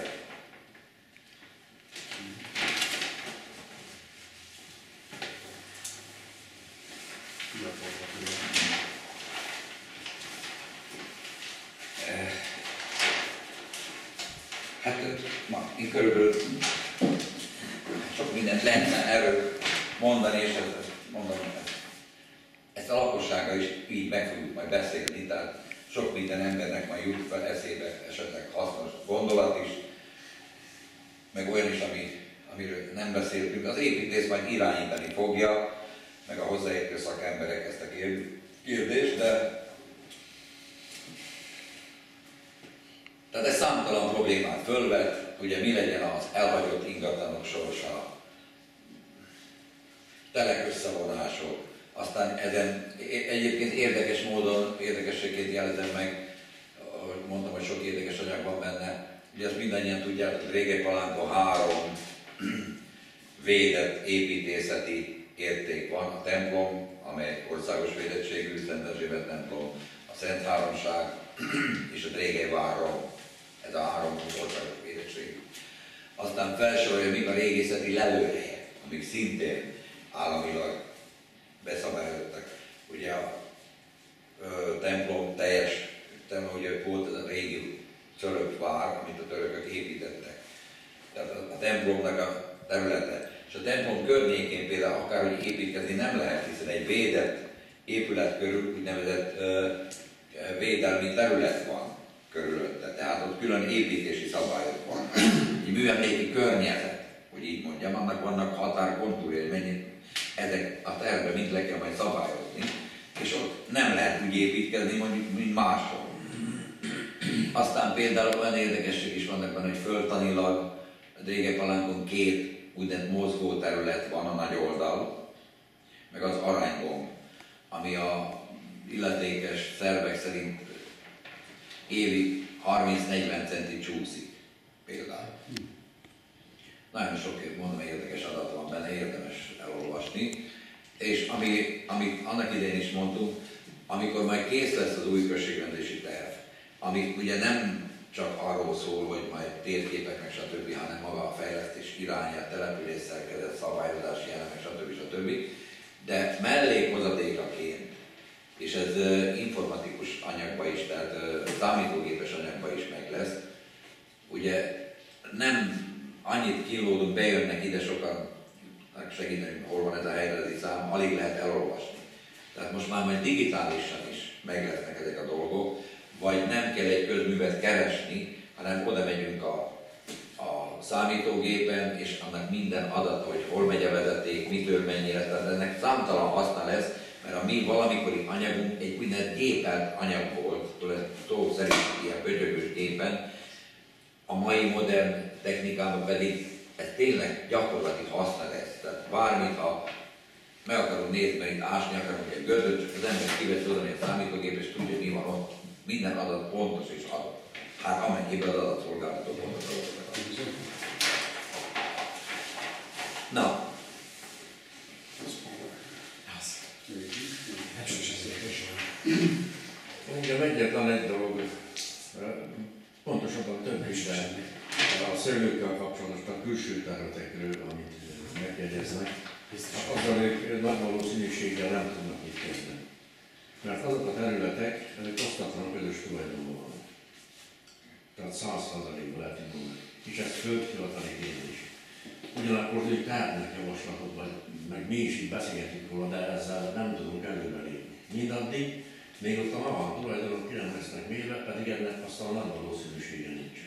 Hát ma, én körülbelül sok mindent lehetne erről mondani, és ezt mondom, ezt a lakossággal is így meg fogjuk majd beszélni, tehát sok minden embernek majd jut fel eszébe esetleg hasznos gondolat is, meg olyan is, ami, amiről nem beszéltünk. Az építész majd irányítani fogja, meg a hozzáértő szakemberek ezt a kérdést, de tehát ez számtalan problémát fölvet, ugye mi legyen az elhagyott ingatlanok sorsa, telek összevonások, aztán ezen egyébként érdekes módon, érdekességként jelzem meg, ahogy mondtam, hogy sok érdekes anyag van benne, ugye azt mindannyian tudják, hogy Régelypalánkon három védett építészeti érték van, a templom, amely országos védettségű Szent Erzsébet templom, a Szent Háromság és a Régelyvárom, ez a három országos védettségű. Aztán felsorolja még a régészeti lelőhelyek, amik szintén államilag beszabályozottak. Ugye a ö, templom teljes, templom, ugye volt ez a régi török vár, amit a törökök építettek. Tehát a, a templomnak a területe. És a templom környékén például akárhogy építkezni nem lehet, hiszen egy védett épület körül úgynevezett ö, védelmi terület van körülötte. Tehát ott külön építési szabályok van. Egy műemléki környezet, hogy így mondjam, annak vannak határkontúrjai, hogy mennyit ezek a tervben mind le kell majd szabályozni, és ott nem lehet úgy építkezni, mondjuk, mint máshol. Aztán például olyan érdekesség is vannak benne, hogy földtanilag Régelypalánkon két úgynevezett mozgó terület van, a nagy oldal, meg az aranygomb, ami a illetékes szervek szerint évi harminc-negyven centi csúszik például. Nagyon sok, mondom, érdekes adat van benne, érdemes elolvasni. És ami, amit annak idején is mondtunk, amikor majd kész lesz az új községrendezési terv, ami ugye nem csak arról szól, hogy majd térképek, meg stb., hanem maga a fejlesztés irányát, település szerkezet, szabályozási elemek, stb. stb. De mellékhozatékaként, és ez informatikus anyagban is, tehát számítógépes anyagban is meg lesz, ugye nem annyit kínlódunk, bejönnek ide sokan segíteni, hol van ez a helyrezi szám, alig lehet elolvasni. Tehát most már majd digitálisan is meg lesznek ezek a dolgok, vagy nem kell egy közművet keresni, hanem oda megyünk a, a számítógépen, és annak minden adata, hogy hol megy a vezeték, mitől mennyire, tehát ennek számtalan haszna lesz, mert a mi valamikori anyagunk egy úgynevezett gépelt anyag volt, szó szerint ilyen pötyögős gépen, a mai modern technikában pedig ez tényleg gyakorlati haszna lesz. Tehát bármit, ha meg akarunk nézni, mert itt ásni akarunk egy gödöt, csak az ember kivesz oda egy számítógép, és tudja, mi van ott. Minden adat pontos és adott. Hát amennyiben az adatszolgáltató pontos adatokat. Na. Engem egyetlen egy dolog, pontosabban több is, de a szőlőkkel kapcsolatos, a külső területekről, amit megjegyeznek, azzal ők nagy valószínűséggel nem tudnak itt kezdeni. Mert azok a területek, ezek osztatlan közös tulajdonban vannak. Tehát száz százalékban lehet indulni. És ez földhivatali kérdés. Ugyanakkor ők tehetnek javaslatot, vagy meg mi is így beszélgetünk róla, de ezzel nem tudunk előre lépni. Mindaddig, még ott a magán tulajdonok ki nem lesznek mérve, pedig ennek aztán nagy valószínűsége nincs.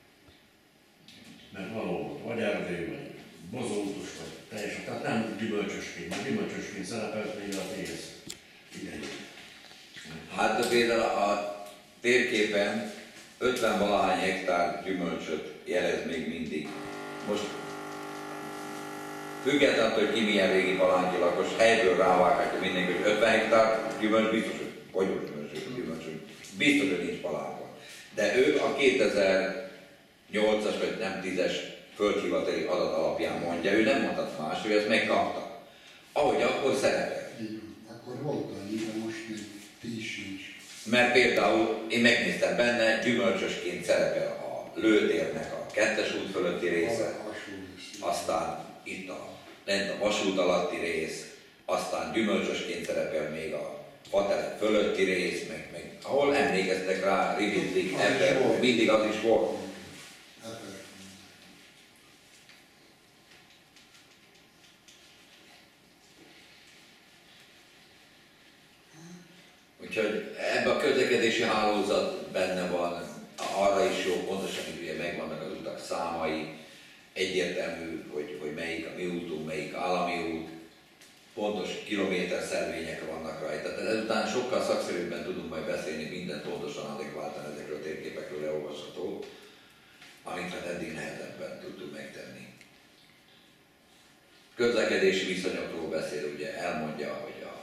Mert valahol vagy erdő, vagy bozótos, vagy teljesen, tehát nem gyümölcsösként, mert gyümölcsösként szerepelt még a té es idején. Hát de például a térképen ötven valahány hektár gyümölcsöt jelez még mindig. Most függetlenül, hogy ki milyen régi palánki lakos, helyből rávághatja mindenki, hogy ötven hektár gyümölcs biztos, hogy bogyós gyümölcsök, gyümölcsök, biztos, hogy nincs palánkon. De ő a kétezer-nyolcas vagy nem tízes földhivatali adat alapján mondja, ő nem mondhat más, ő ezt megkapta. Ahogy akkor szerepel. Így van. Akkor volt annyi, de most még tíz sincs. Mert például én megnéztem benne, gyümölcsösként szerepel a lőtérnek a kettes út fölötti része, aztán itt a, lent a vasút alatti rész, aztán gyümölcsösként szerepel még a fatelek fölötti rész, meg, meg ahol emlékeztek rá, rivizlik, ebben mindig az is volt. Úgyhogy ebben a közlekedési hálózat benne van, arra is jó, pontosan, hogy ugye megvannak az utak számai, egyértelmű, hogy, hogy melyik a mi útunk, melyik állami út, pontos kilométerszervények vannak rajta. Tehát ezután sokkal szakszerűbben tudunk majd beszélni, minden pontosan adekváltan ezekről a térképekről leolvasható, amit hát eddig nehezebben tudtuk megtenni. Közlekedési viszonyokról beszél, ugye elmondja, hogy a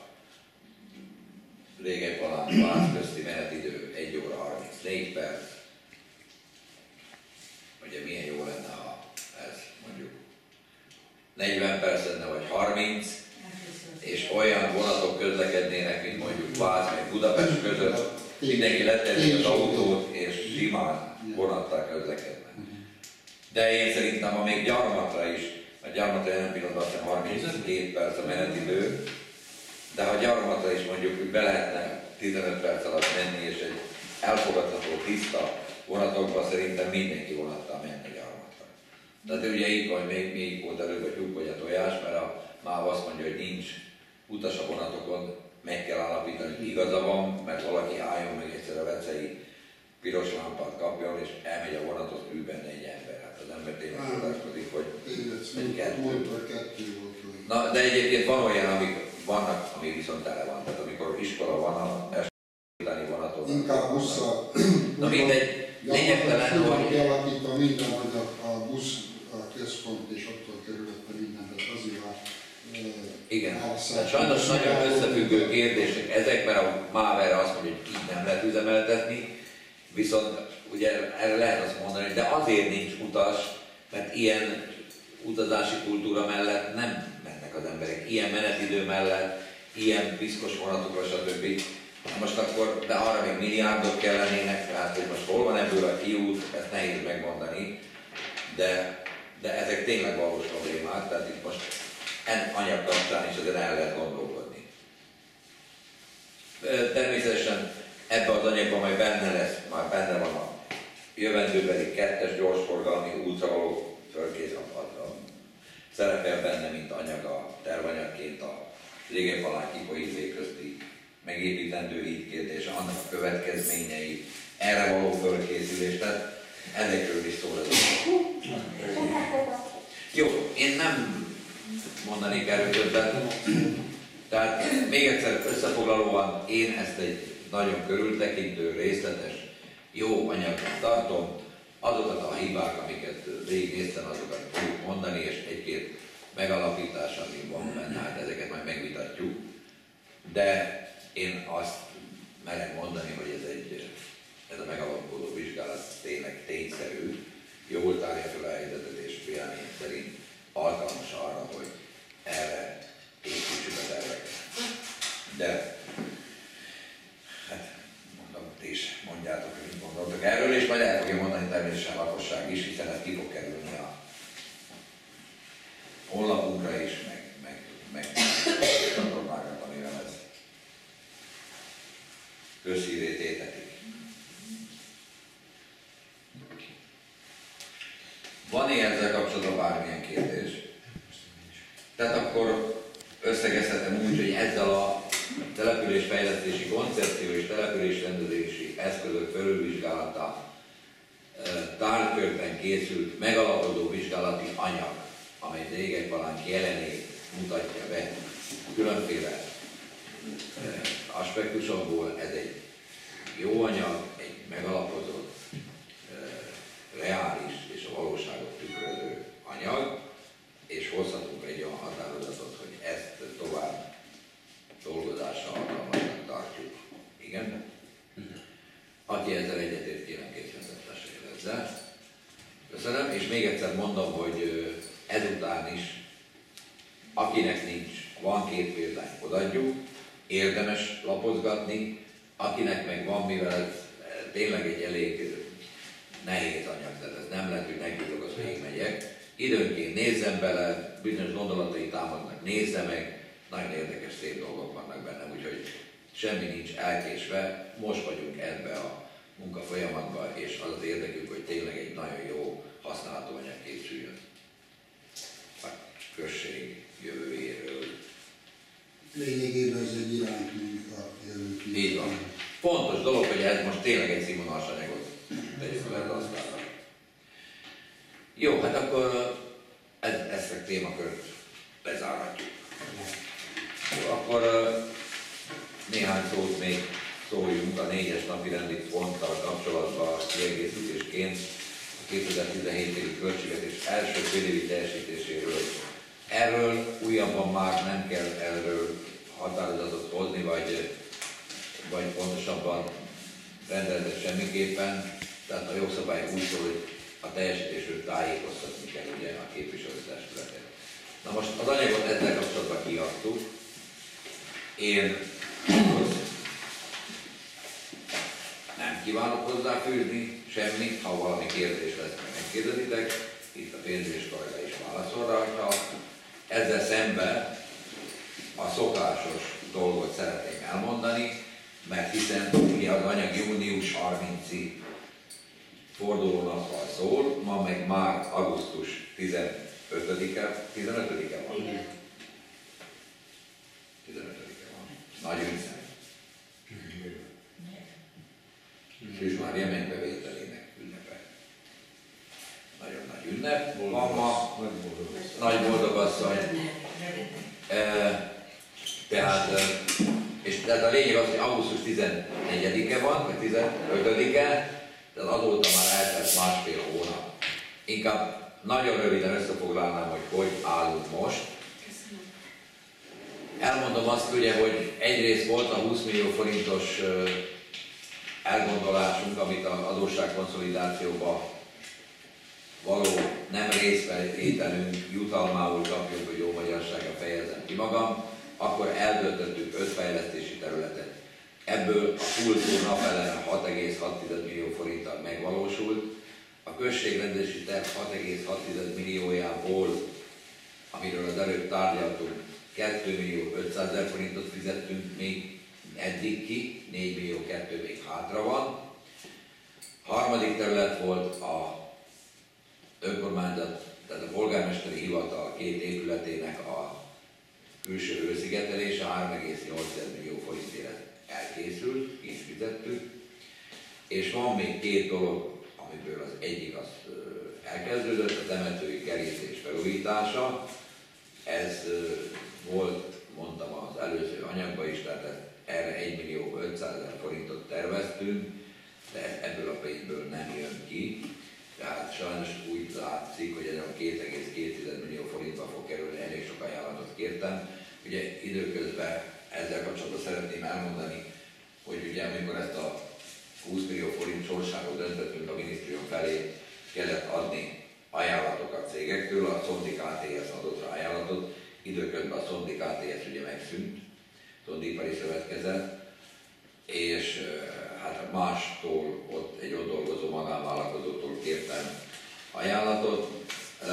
Régenpalánk-Vác közti menetidő egy óra harmincnégy perc. Ugye milyen jó lenne, ha ez mondjuk negyven perc lenne, vagy harminc, és olyan vonatok közlekednének, mint mondjuk Vác meg Budapest között, mindenki leteszi az autót, és simán vonattal közlekedne. De én szerintem, ha még Gyarmatra is, mert Gyarmatra jelen pillanatban azt hiszem harminckét perc a menetidő, de ha Gyarmatra is mondjuk, hogy be lehetne tizenöt perc alatt menni, és egy elfogadható, tiszta vonatokban szerintem mindenki vonattal menne Gyarmatra. Tehát ugye így van, még, még volt előbb a tyúk vagy a tojás, mert a MÁV azt mondja, hogy nincs utas a vonatokon, meg kell állapítani, hogy igaza van, mert valaki álljon meg egyszer a vecei piros lámpát kapjon, és elmegy a vonatot, ül benne egy ember. Hát az ember tényleg tudáskodik, hogy egy kettő. Na, de egyébként van olyan, amik vannak, ami viszont tele van. Tehát amikor iskola van, a este utáni vonaton. Inkább busszal. Na mindegy, lényegtelen, hogy... Kialakítva minden, hogy a, a busz, a központ és attól körülötte minden, tehát azért a... Igen, tehát sajnos nagyon összefüggő kérdések ezek, mert a MÁV erre azt mondja, hogy így nem lehet üzemeltetni, viszont ugye erre lehet azt mondani, de azért nincs utas, mert ilyen utazási kultúra mellett nem mennek az emberek, ilyen menetidő mellett, ilyen piszkos vonatokra, stb. Most akkor, de arra még milliárdok kellenének, tehát hogy most hol van ebből a kiút, ezt nehéz megmondani, de, de ezek tényleg valós problémák, tehát itt most en anyag kapcsán is azért el lehet gondolkodni. Természetesen ebben az anyagban majd benne lesz, már benne van a jövendőbeli kettes gyorsforgalmi útra való fölkészített, szerepel benne, mint anyag a tervanyagként a Régenpalánk-Ipolyizé közti megépítendő híd kérdése, annak a következményei, erre való fölkészülés, tehát ezekről is szól ez. Jó, én nem mondanék erről többet, tehát még egyszer összefoglalóan én ezt egy nagyon körültekintő, részletes, jó anyagnak tartom. Azokat a hibák, amiket végignéztem, azokat fogjuk mondani, és egy-két megalapítás, ami van benne, hát ezeket majd megvitatjuk. De én azt merem mondani, hogy ez, egy, ez a megalapodó vizsgálat tényleg tényszerű, jól tárja fel a helyzetet, és vélemény szerint alkalmas arra, hogy erre építsük a terveket. De hát mondom, ti is mondjátok, hogy mit gondoltok erről, és majd el fogja mondani természetesen a lakosság is, hiszen ez ki fog kerülni a honlapunkra is, meg, meg, meg a csatornákat, amivel ez közhírét étetik. összegezhetem úgy, hogy ezzel a településfejlesztési koncepció és településrendezési eszközök felülvizsgálata tárgykörben készült megalapozó vizsgálati anyag, amely Dégegypalánk jelenét mutatja be különféle aspektusokból. Ez egy jó anyag, egy megalapozott, reális és a valóságot tükröző anyag, és hozhatunk egy olyan határozatot, hogy ezt tovább dolgozásra alkalmasnak tartjuk. Igen? Aki ezzel egyetért, kérem készítette ezzel. Köszönöm, és még egyszer mondom, hogy ezután is, akinek nincs, van két példány, odaadjuk, érdemes lapozgatni, akinek meg van, mivel ez tényleg egy elég nehéz anyag, tehát ez nem lehet, hogy nekiülök, az végigmegyek. Időnként nézzem bele, bizonyos gondolatai támadnak, nézze meg, nagyon érdekes, szép dolgok vannak benne, úgyhogy semmi nincs elkésve, most vagyunk ebbe a munka folyamatban, és az az érdekünk, hogy tényleg egy nagyon jó használható anyag készüljön a község jövőjéről. Lényegében ez egy iránymunka jövőkép. Így van. Fontos dolog, hogy ez most tényleg egy színvonalas anyagot tegyük le az asztalra. Jó, hát akkor ez, ezt a témakört lezárhatjuk. Jó, akkor néhány szót még szóljunk a négyes napi rendi ponttal kapcsolatban kiegészítésként a kétezer-tizenhét évi költségvetés első félévi teljesítéséről. Erről újabban már nem kell erről határozatot hozni, vagy, vagy pontosabban rendezni semmiképpen. Tehát a jogszabály úgy szól, hogy a teljesítésről tájékoztatni kell ugye a képviselőtestületet. Na most az anyagot ezzel kapcsolatban kiadtuk. Én nem kívánok hozzáfűzni semmit, ha valami kérdés lesz, meg megkérdezitek. Itt a pénzügyi kolléga is válaszol rajta. Ezzel szemben a szokásos dolgot szeretném elmondani, mert hiszen ugye az anyag június harmincadikai fordulónappal szól, ma meg már augusztus tizenötödike, tizenötödike van. Igen. tizenötödike van. Nagy ünnep. Szűz Mária megbevételének ünnepe. Nagyon nagy ünnep. Van ma, nagy boldogasszony. E, tehát, és tehát a lényeg az, hogy augusztus tizennegyedike van, vagy tizenötödike, tehát azóta már eltelt másfél hónap. Inkább nagyon röviden összefoglalnám, hogy hogy állunk most. Elmondom azt ugye, hogy egyrészt volt a húsz millió forintos elgondolásunk, amit az adósságkonszolidációba való nem részvételünk jutalmául kapjuk, hogy jó magyarsággal fejezem ki magam, akkor eldöntöttük öt fejlesztési területet. Ebből a kultúr napeleme hat egész hat millió forinttal megvalósult, a községrendezési terv hat egész hat milliójából, amiről az előbb tárgyaltunk, két millió ötszázezer forintot fizettünk még eddig ki, négy millió kettő még hátra van. Harmadik terület volt a önkormányzat, tehát a polgármesteri hivatal két épületének a külső őszigetelése, három egész nyolc millió forintért elkészült, ki is fizettük. És van még két dolog, amiből az egyik az elkezdődött, a temetői kerítés felújítása. Ez volt, mondtam az előző anyagban is, tehát erre egy millió ötszázezer forintot terveztünk, de ebből a pénzből nem jön ki. Tehát sajnos úgy látszik, hogy ez a két egész két millió forintba fog kerülni, elég sok ajánlatot kértem. Ugye időközben ezzel kapcsolatban szeretném elmondani, hogy ugye amikor ezt a húsz millió forint sorságot döntöttünk a minisztérium felé, kellett adni ajánlatokat cégektől, a Szondi ká té es adott rá ajánlatot, időközben a Szondi ká té es ugye megszűnt, Szondipari Szövetkezet, és hát mástól, ott egy ott dolgozó magánvállalkozótól kértem ajánlatot.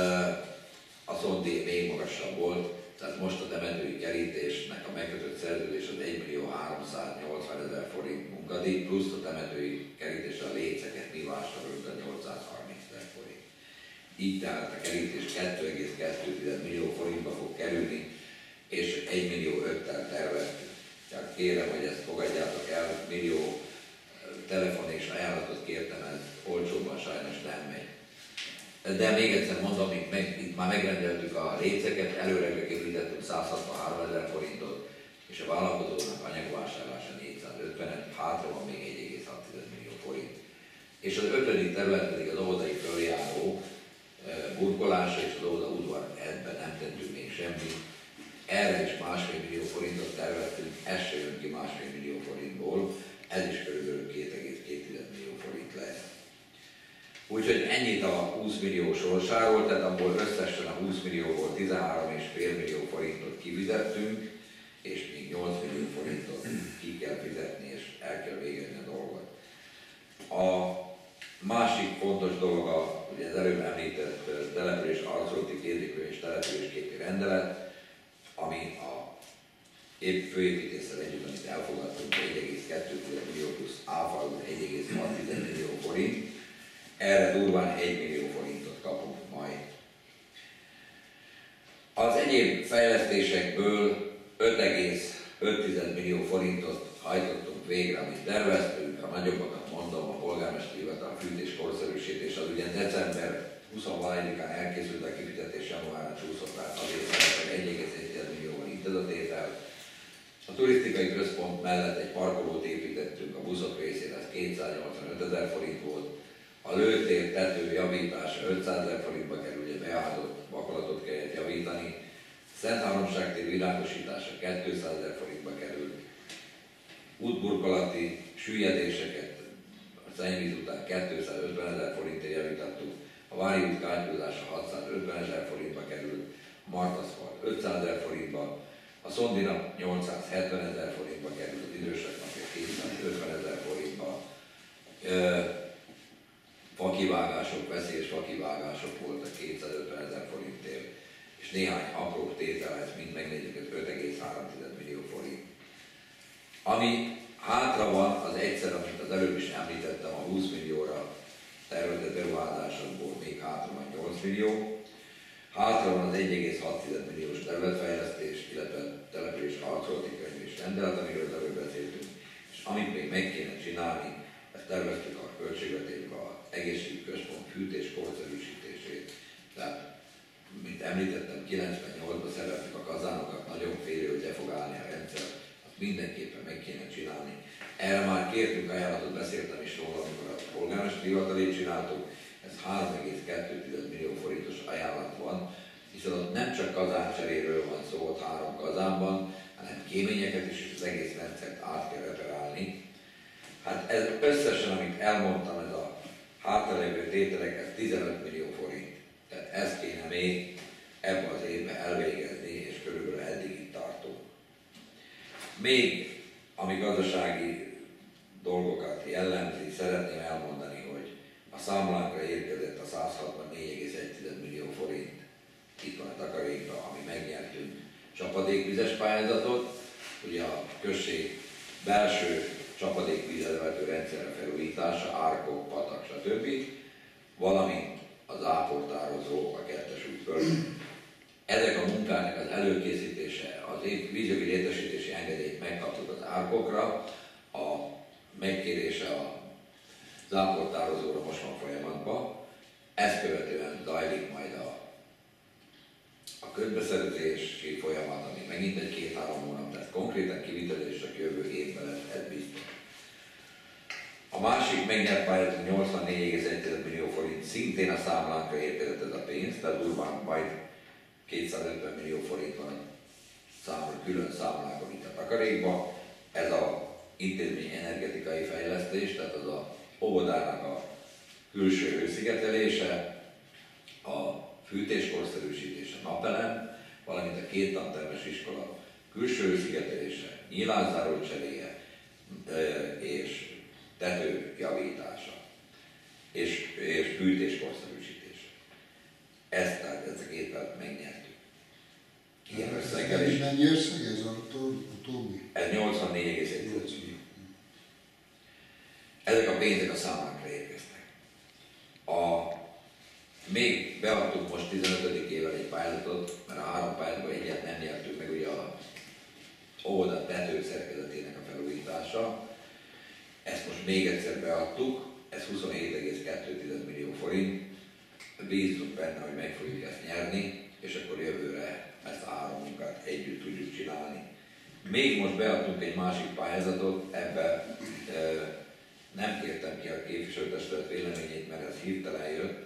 A Szondi még magasabb volt, tehát most a temetői kerítésnek a megkötött szerződés az egy millió háromszáznyolcvan ezer forint munkadíj, plusz a temetői kerítésre a léceket mi vásárolta nyolcszázharminc ezer forint. Így tehát a kerítés két egész kettő millió forintba fog kerülni, és egy millió öttel terveztük. Tehát kérem, hogy ezt fogadjátok el, millió telefon és ajánlatot kértem, ez olcsóban sajnos nem megy. De még egyszer mondom, itt, meg, itt már megrendeltük a léceket, előre képítettünk száz hatvanhárom ezer forintot, és a vállalkozónak anyagvásárlása négyszázötvenet, hátra van még egy egész hat millió forint. És az ötödik terület pedig az óvodai följáró burkolása és az óvoda udvar, ebben nem tettünk még semmit. Erre is másfél millió forintot terveztünk, ez se jön ki másfél millió forintból, ez is körülbelül két egész két millió forint lesz. Úgyhogy ennyit a húsz millió sorsáról, tehát abból összesen a húsz millióból tizenhárom egész öt millió forintot kifizettünk, és még nyolc millió forintot ki kell fizetni, és el kell végezni a dolgot. A másik fontos dolog a, ugye az előbb említett település arculati kézikönyv és településképi rendelet, ami a épp főépítéssel együtt, amit elfogadtunk, egy egész kettő millió plusz áfa, egy egész hat millió forint. Erre durván egy millió forintot kapunk majd. Az egyéb fejlesztésekből öt egész öt millió forintot hajtottunk végre, amit terveztünk. A nagyobbakat mondom, a polgármesteri hivatal fűtés korszerűsítés, az ugye december huszonegyedikén elkészült a kifizetés, januárra csúszott át, azért mert egy egész egy millió itt ez a tétel. A turisztikai központ mellett egy parkolót építettünk, a buszok részére, ez kétszáznyolcvanöt ezer forint volt. A lőtér tető javítása ötszázezer forintba kerül, ugye beállított vakolatot kellett javítani. Szent Háromság tér világosítása kétszázezer forintba került. Útburkolati süllyedéseket a szennyvíz után kétszázötven ezer forintért javítottuk. A Vári út kátyúzása hatszázötven ezer forintba került. A Martaszfalt ötszázezer forintba. A Szondinap nyolcszázhetven ezer forintba került. Az idősek napja kétszázötven ezer forintba. Fakivágások, veszélyes fakivágások voltak kétszázötven ezer forintért, és néhány apró tétel, ezt mind megnézzük, ez öt egész három millió forint. Ami hátra van, az egyszer, amit az előbb is említettem, a húsz millióra tervezett beruházásokból még hátra van nyolc millió. Hátra van az egy egész hat milliós területfejlesztés, illetve település arculati könyv és rendelet, amiről az előbb beszéltünk, és amit még meg kéne csinálni, ezt terveztük a költségvetésbe, az egészségügyi központ fűtés korszerűsítését. Tehát, mint említettem, kilencvennyolcban szeretnék a kazánokat, nagyon félő, hogy le fog állni a rendszer, azt mindenképpen meg kéne csinálni. Erre már kértünk ajánlatot, beszéltem is róla, amikor a polgármesteri hivatalét csináltuk, ez három egész kettő millió forintos ajánlat van, hiszen ott nem csak kazáncseréről van szó, ott három kazánban, hanem kéményeket is, és az egész rendszert át kell reperálni. Hát ez összesen, amit elmondtam, ez a hátralévő tételek, ez tizenöt millió forint. Tehát ezt kéne még ebben az évben elvégezni, és körülbelül eddig itt tartunk. Még, ami gazdasági dolgokat jellemzi, szeretném elmondani, hogy a számlánkra érkezett a száz hatvannégy egész egy millió forint. Itt van a takarékban, ami megnyertünk csapadékvizes pályázatot, ugye a község belső csapadékvízelevető rendszerre felújítása, árkok, patak, stb. Valamint az áportározó a kettes útből. Ezek a munkának az előkészítése, az vízjogi létesítési engedélyt megkaptuk az árkokra, a megkérése az áportározóra most van folyamatban. Ezt követően zajlik majd a, a közbeszerzési folyamat, ami megint egy két-három hónap lesz konkrétan kivitelezés, csak jövő évben lesz, ez biztos. A másik megnyert pályázat nyolcvannégy egész egy millió forint, szintén a számlánkra érkezett ez a pénz, tehát durván majd kétszázötven millió forint van a számra, külön számlákon itt a takarékban. Ez a intézmény energetikai fejlesztés, tehát az a óvodának a külső hőszigetelése, a fűtéskorszerűsítése, napelem, valamint a két tantermes iskola külső hőszigetelése, nyílászáró cseréje és tető javítása és, és fűtéskorszerűsítése. Ezt, tehát ezt a két percet megnyertük. Ilyen összeggel is. Mennyi összeg ez a utóbbi? Ez nyolcvannégy egész egy millió. Ezek a pénzek a számlánkra érkeztek. A, még beadtuk most tizenötödikével egy pályázatot, mert a három pályázatban egyet nem nyertük meg, ugye a óvoda tetőszerkezetének a felújítása. Ezt most még egyszer beadtuk, ez huszonhét egész kettő millió forint. Bízunk benne, hogy meg fogjuk ezt nyerni, és akkor jövőre ezt a három munkát együtt tudjuk csinálni. Még most beadtunk egy másik pályázatot, ebbe e, nem kértem ki a képviselőtestület véleményét, mert ez hirtelen jött.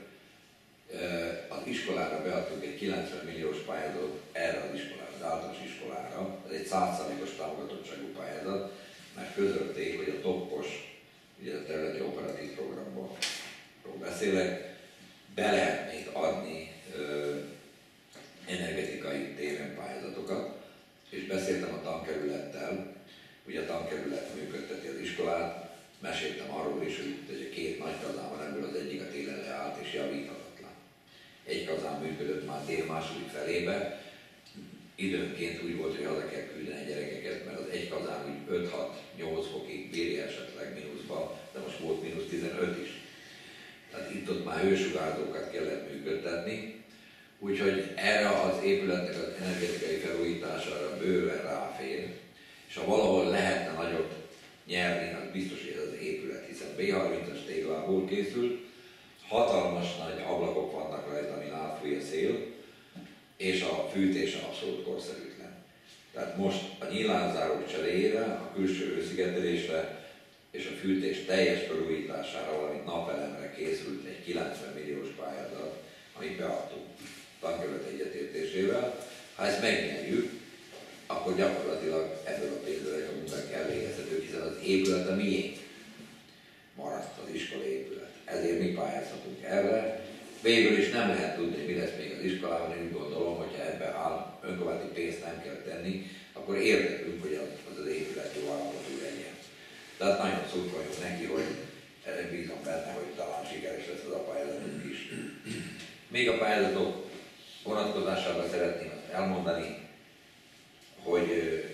E, az iskolára beadtunk egy kilencven milliós pályázatot erre az iskolára, az általános iskolára. Ez egy száz százalékos támogatottságú pályázat, mert közölték, hogy a toppos, ugye a területi operatív programról beszélek, be lehet még adni ö, energetikai téren pályázatokat, és beszéltem a tankerülettel, ugye a tankerület működteti az iskolát, meséltem arról is, hogy két nagy kazán van, ebből az egyik a télen leállt és javíthatatlan. Egy kazán működött már tél második felébe, időnként úgy volt, hogy haza kell küldeni a gyerekeket, mert az egy kazán úgy öt-hat-nyolc fokig bírja esetleg mínuszba, de most volt mínusz tizenöt is. Tehát itt-ott már hősugárzókat kellett működtetni, úgyhogy erre az épületnek az energetikai felújítására bőven ráfér, és ha valahol lehetne nagyot nyerni, az biztos, hogy ez az épület, hiszen bé harmincas téglából készült, hatalmas nagy ablakok vannak rajta, amin átfúj a szél, és a fűtése abszolút korszerűtlen. Tehát most a nyílánzárók cseréjére, a külső hőszigetelésre és a fűtés teljes felújítására, valamint napelemre készült egy kilencven milliós pályázat, amit beadtunk tankerület egyetértésével. Ha ezt megnyerjük, akkor gyakorlatilag ebből a pénzből a munkák elvégezhetők, hiszen az épület a miénk maradt, az iskola épület. Ezért mi pályázhatunk erre. Végül is nem lehet tudni, mi lesz még az iskolában, én úgy gondolom, hogyha ebbe áll önkormányzati pénzt nem kell tenni, akkor érdekünk, hogy az az, az épület jó állapotú legyen. Tehát nagyon szurkoljunk neki, hogy erre bízom benne, hogy talán sikeres lesz az a pályázatunk is. Még a pályázatok vonatkozásában szeretném azt elmondani, hogy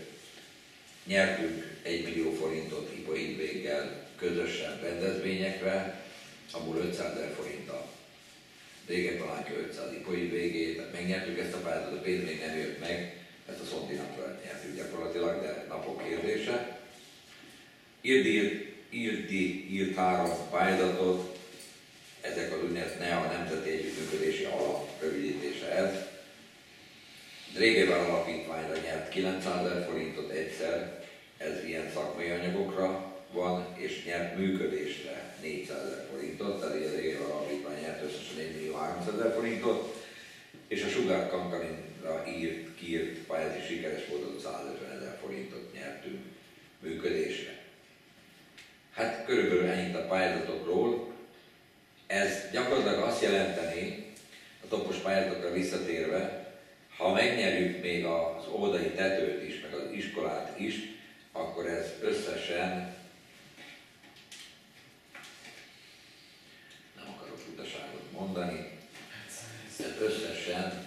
nyertünk egy millió forintot ipaidvéggel közösen rendezvényekre, abból ötszázezer forint a Régen Palánka ötszáz ipaidvégét, tehát megnyertük ezt a pályázatot, a pénz még nem jött meg, ezt a Szonti napra nyertük gyakorlatilag, de napok kérdése. Irdi Irdi írt három pályázatot, ezek az úgynevezett NEA Nemzeti Együttműködési Alap rövidítése ez. Régével alapítványra nyert kilencszázezer forintot egyszer, ez ilyen szakmai anyagokra van, és nyert működésre négyszázezer forintot, tehát a Régével alapítvány nyert összesen egy millió háromszázezer forintot, és a Sugár Kankalinra írt, kiírt pályázat sikeres volt, az százötvenezer forintot nyertünk működésre. Hát körülbelül ennyit a pályázatokról. Ez gyakorlatilag azt jelenteni, a toppos pályázatokra visszatérve, ha megnyerjük még az óvodai tetőt is, meg az iskolát is, akkor ez összesen, nem akarok utaságot mondani, ez összesen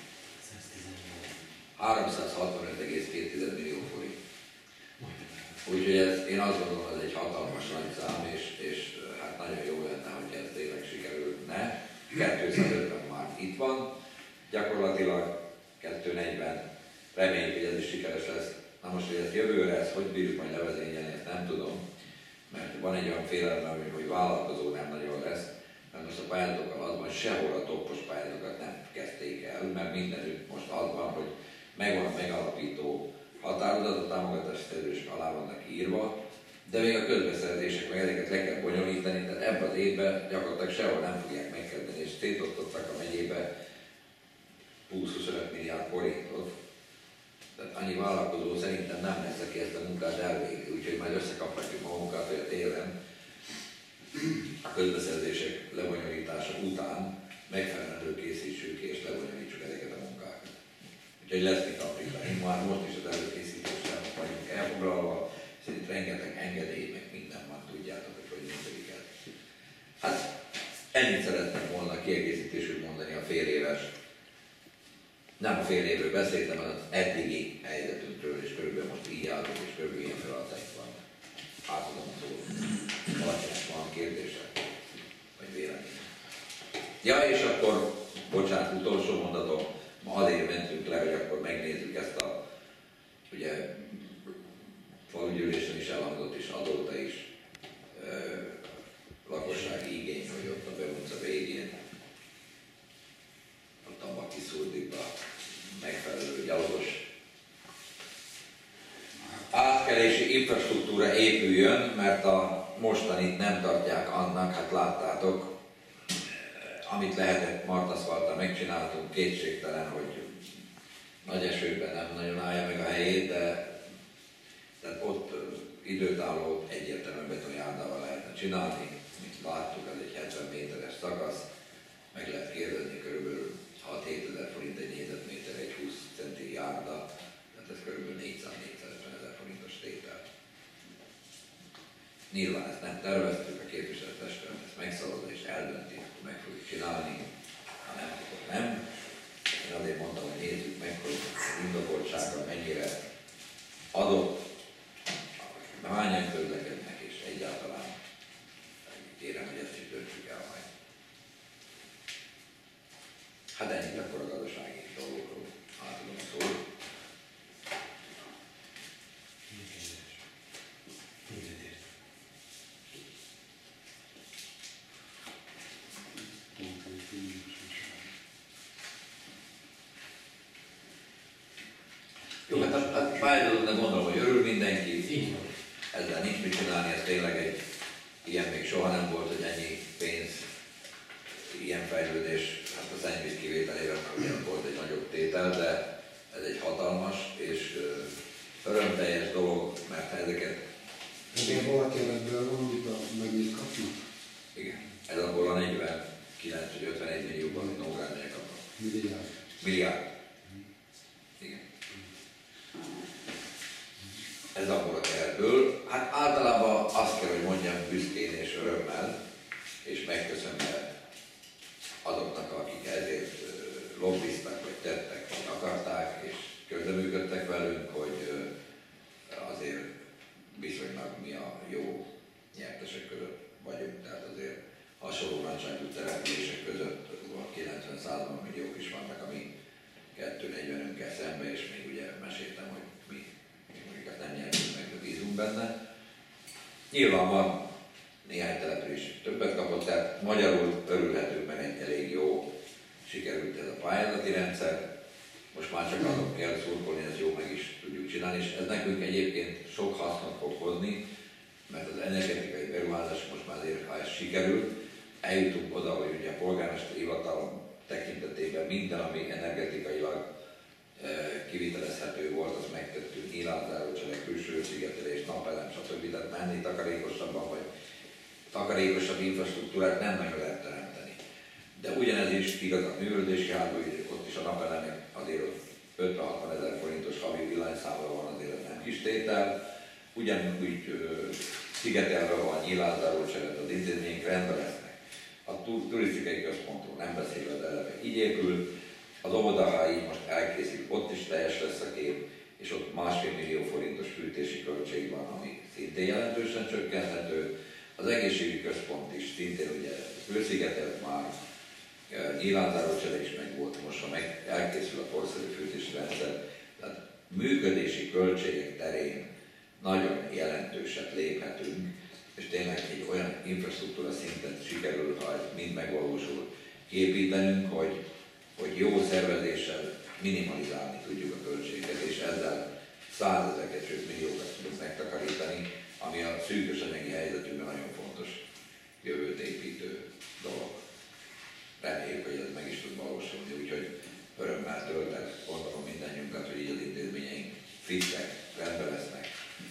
háromszázhatvanöt egész két millió forint. Úgyhogy ez, én azt gondolom, hogy ez egy hatalmas nagy szám, és, és hát nagyon jó lenne, hogy ez tényleg sikerülne. kétszázötven már itt van, gyakorlatilag kétszáznegyven, reméljük, hogy ez is sikeres lesz. Na most, hogy ezt jövőre, ezt hogy bírjuk majd levezényelni, ezt nem tudom, mert van egy olyan félelem, hogy vállalkozó nem nagyon lesz, mert most a pályázatokkal az van, sehol a toppos pályázatokat nem kezdték el, mert mindenütt most az van, hogy megvan a megalapító határozat, a támogatási szerződések alá vannak írva, de még a közbeszerzések meg ezeket le kell bonyolítani, tehát ebben az évben gyakorlatilag sehol nem fogják megkezdeni, és szétosztottak a megyébe húsz-huszonöt milliárd forintot. Tehát annyi vállalkozó szerintem nem lesz, aki ezt a munkát elvégzi, úgyhogy majd összekaphatjuk magunkat, hogy a télen a közbeszerzések lebonyolítása után megfelelően előkészítsük és lebonyolítsuk ezeket a munkákat. Úgyhogy lesz mit aprítván. Én már most is az előkészítéssel vagyunk elfoglalva, szerint rengeteg engedély, meg minden van, tudjátok, hogy hogy működik ez. Hát ennyit szerettem volna kiegészítésül mondani a fél éves, nem a fél évről beszéltem, az eddigi helyzetünkről, és körülbelül most így állunk, és körülbelül ilyen feladataink van. Átadom szót. Valakinek van kérdése? Vagy vélemény? Ja, és akkor, bocsánat, utolsó mondatom, ma azért mentünk le, hogy akkor megnézzük ezt a, ugye, letelepedési infrastruktúra épüljön, mert a mostanit nem tartják annak, hát láttátok, amit lehetett Martaszvaltal megcsináltunk, kétségtelen, hogy nagy esőben nem nagyon állja meg a helyét, de tehát ott időtállót egyértelműen betonjárdával lehetne csinálni, mint láttuk, ez egy hetven méteres szakasz, meg lehet kérdezni körülbelül hat-hét ezer forint egy négyzetméter, egy húsz centi járda, tehát ez körülbelül négyszáz-négyszázötven ezer forintos tétel. Nyilván ezt nem terveztük, a képviselőtestület ezt megszavazza és eldönti, akkor meg fogjuk csinálni, ha nem, akkor nem. Én azért mondtam, hogy nézzük meg, hogy az indokoltsága mennyire adott, hányan közlekednek, és egyáltalán kérem, hogy ezt is döntsük el majd. Hát ennyit akkor a gazdasági dolgokról átadom a szót. Jó, hát a, a pályázatoknak gondolom, hogy örül mindenki. Így van. Ezzel nincs mit csinálni, ez tényleg egy, ilyen még soha nem volt, hogy ennyi pénz, ilyen fejlődés, hát a szennyvíz kivételével ugyan volt egy nagyobb tétel, de ez egy hatalmas és örömteljes dolog, mert ha ezeket... Ezért valaki ebből valamit a megint kapnak? Igen, ez abból a negyvenkilenc vagy ötvenegy millióban, amit Nógrád megye kapnak. Milliárd. Milliárd. Igen. Ez abból a keretből. Hát általában azt kell, hogy mondjam büszkén és örömmel, és megköszönve azoknak, akik ezért lobbiztak, vagy tettek, vagy akarták, és közreműködtek velünk, hogy azért viszonylag mi a jó nyertesek között vagyunk, tehát azért hasonló nagyságú települések között kilencven százban milliók is vannak, ami kettőnegyvenünkkel szembe, és még ugye meséltem, hogy mi, mi mondjuk ezt nem nyertünk meg, de bízunk benne. Nyilván van néhány település többet kapott, tehát magyarul örülhetünk, mert egy elég jó sikerült ez a pályázati rendszer. Most már csak azok kell szurkolni, ezt jó meg is tudjuk csinálni, és ez nekünk egyébként sok hasznot fog hozni, mert az energetikai beruházás most már azért, ha ez sikerült, eljutunk oda, hogy ugye a polgármesteri hivatal tekintetében minden, ami energetikailag e, kivitelezhető volt, azt megtettünk, nyílászárócsere, külső szigetelés, napelem, stb. Tehát menni takarékosabban, vagy takarékosabb infrastruktúrát nem nagyon lehet teremteni. De ugyanez is igaz a művöldési háló, ott is a napelemek azért ötven-hatvan ezer forintos havi villanyszámla van, azért ez nem kis tétel. Ugyanúgy ö, szigetelve van nyílászárócsere, az intézmények rendben lesznek. A turisztikai központról nem beszélve, az eleve így épül. Az óvoda, így most elkészül, ott is teljes lesz a kép, és ott másfél millió forintos fűtési költség van, ami szintén jelentősen csökkenthető. Az egészségügyi központ is szintén ugye főszigetelt már, nyílászárócsere is meg volt, most ha meg elkészül a korszerű fűtési rendszer, tehát működési költségek terén nagyon jelentőset léphetünk, és tényleg egy olyan infrastruktúra szinten sikerül, ha ez mind megvalósul, kiépítenünk, hogy, hogy jó szervezéssel minimalizálni tudjuk a költségeket, és ezzel százezeket, sőt milliókat tudunk megtakarítani, ami a szűkös anyagi helyzetünkben nagyon fontos jövőt építő dolog. Reméljük, hogy ez meg is tud valósulni, úgyhogy örömmel tölt el, gondolom mindannyiunkat, hogy így az intézményeink frissek, rendben lesznek.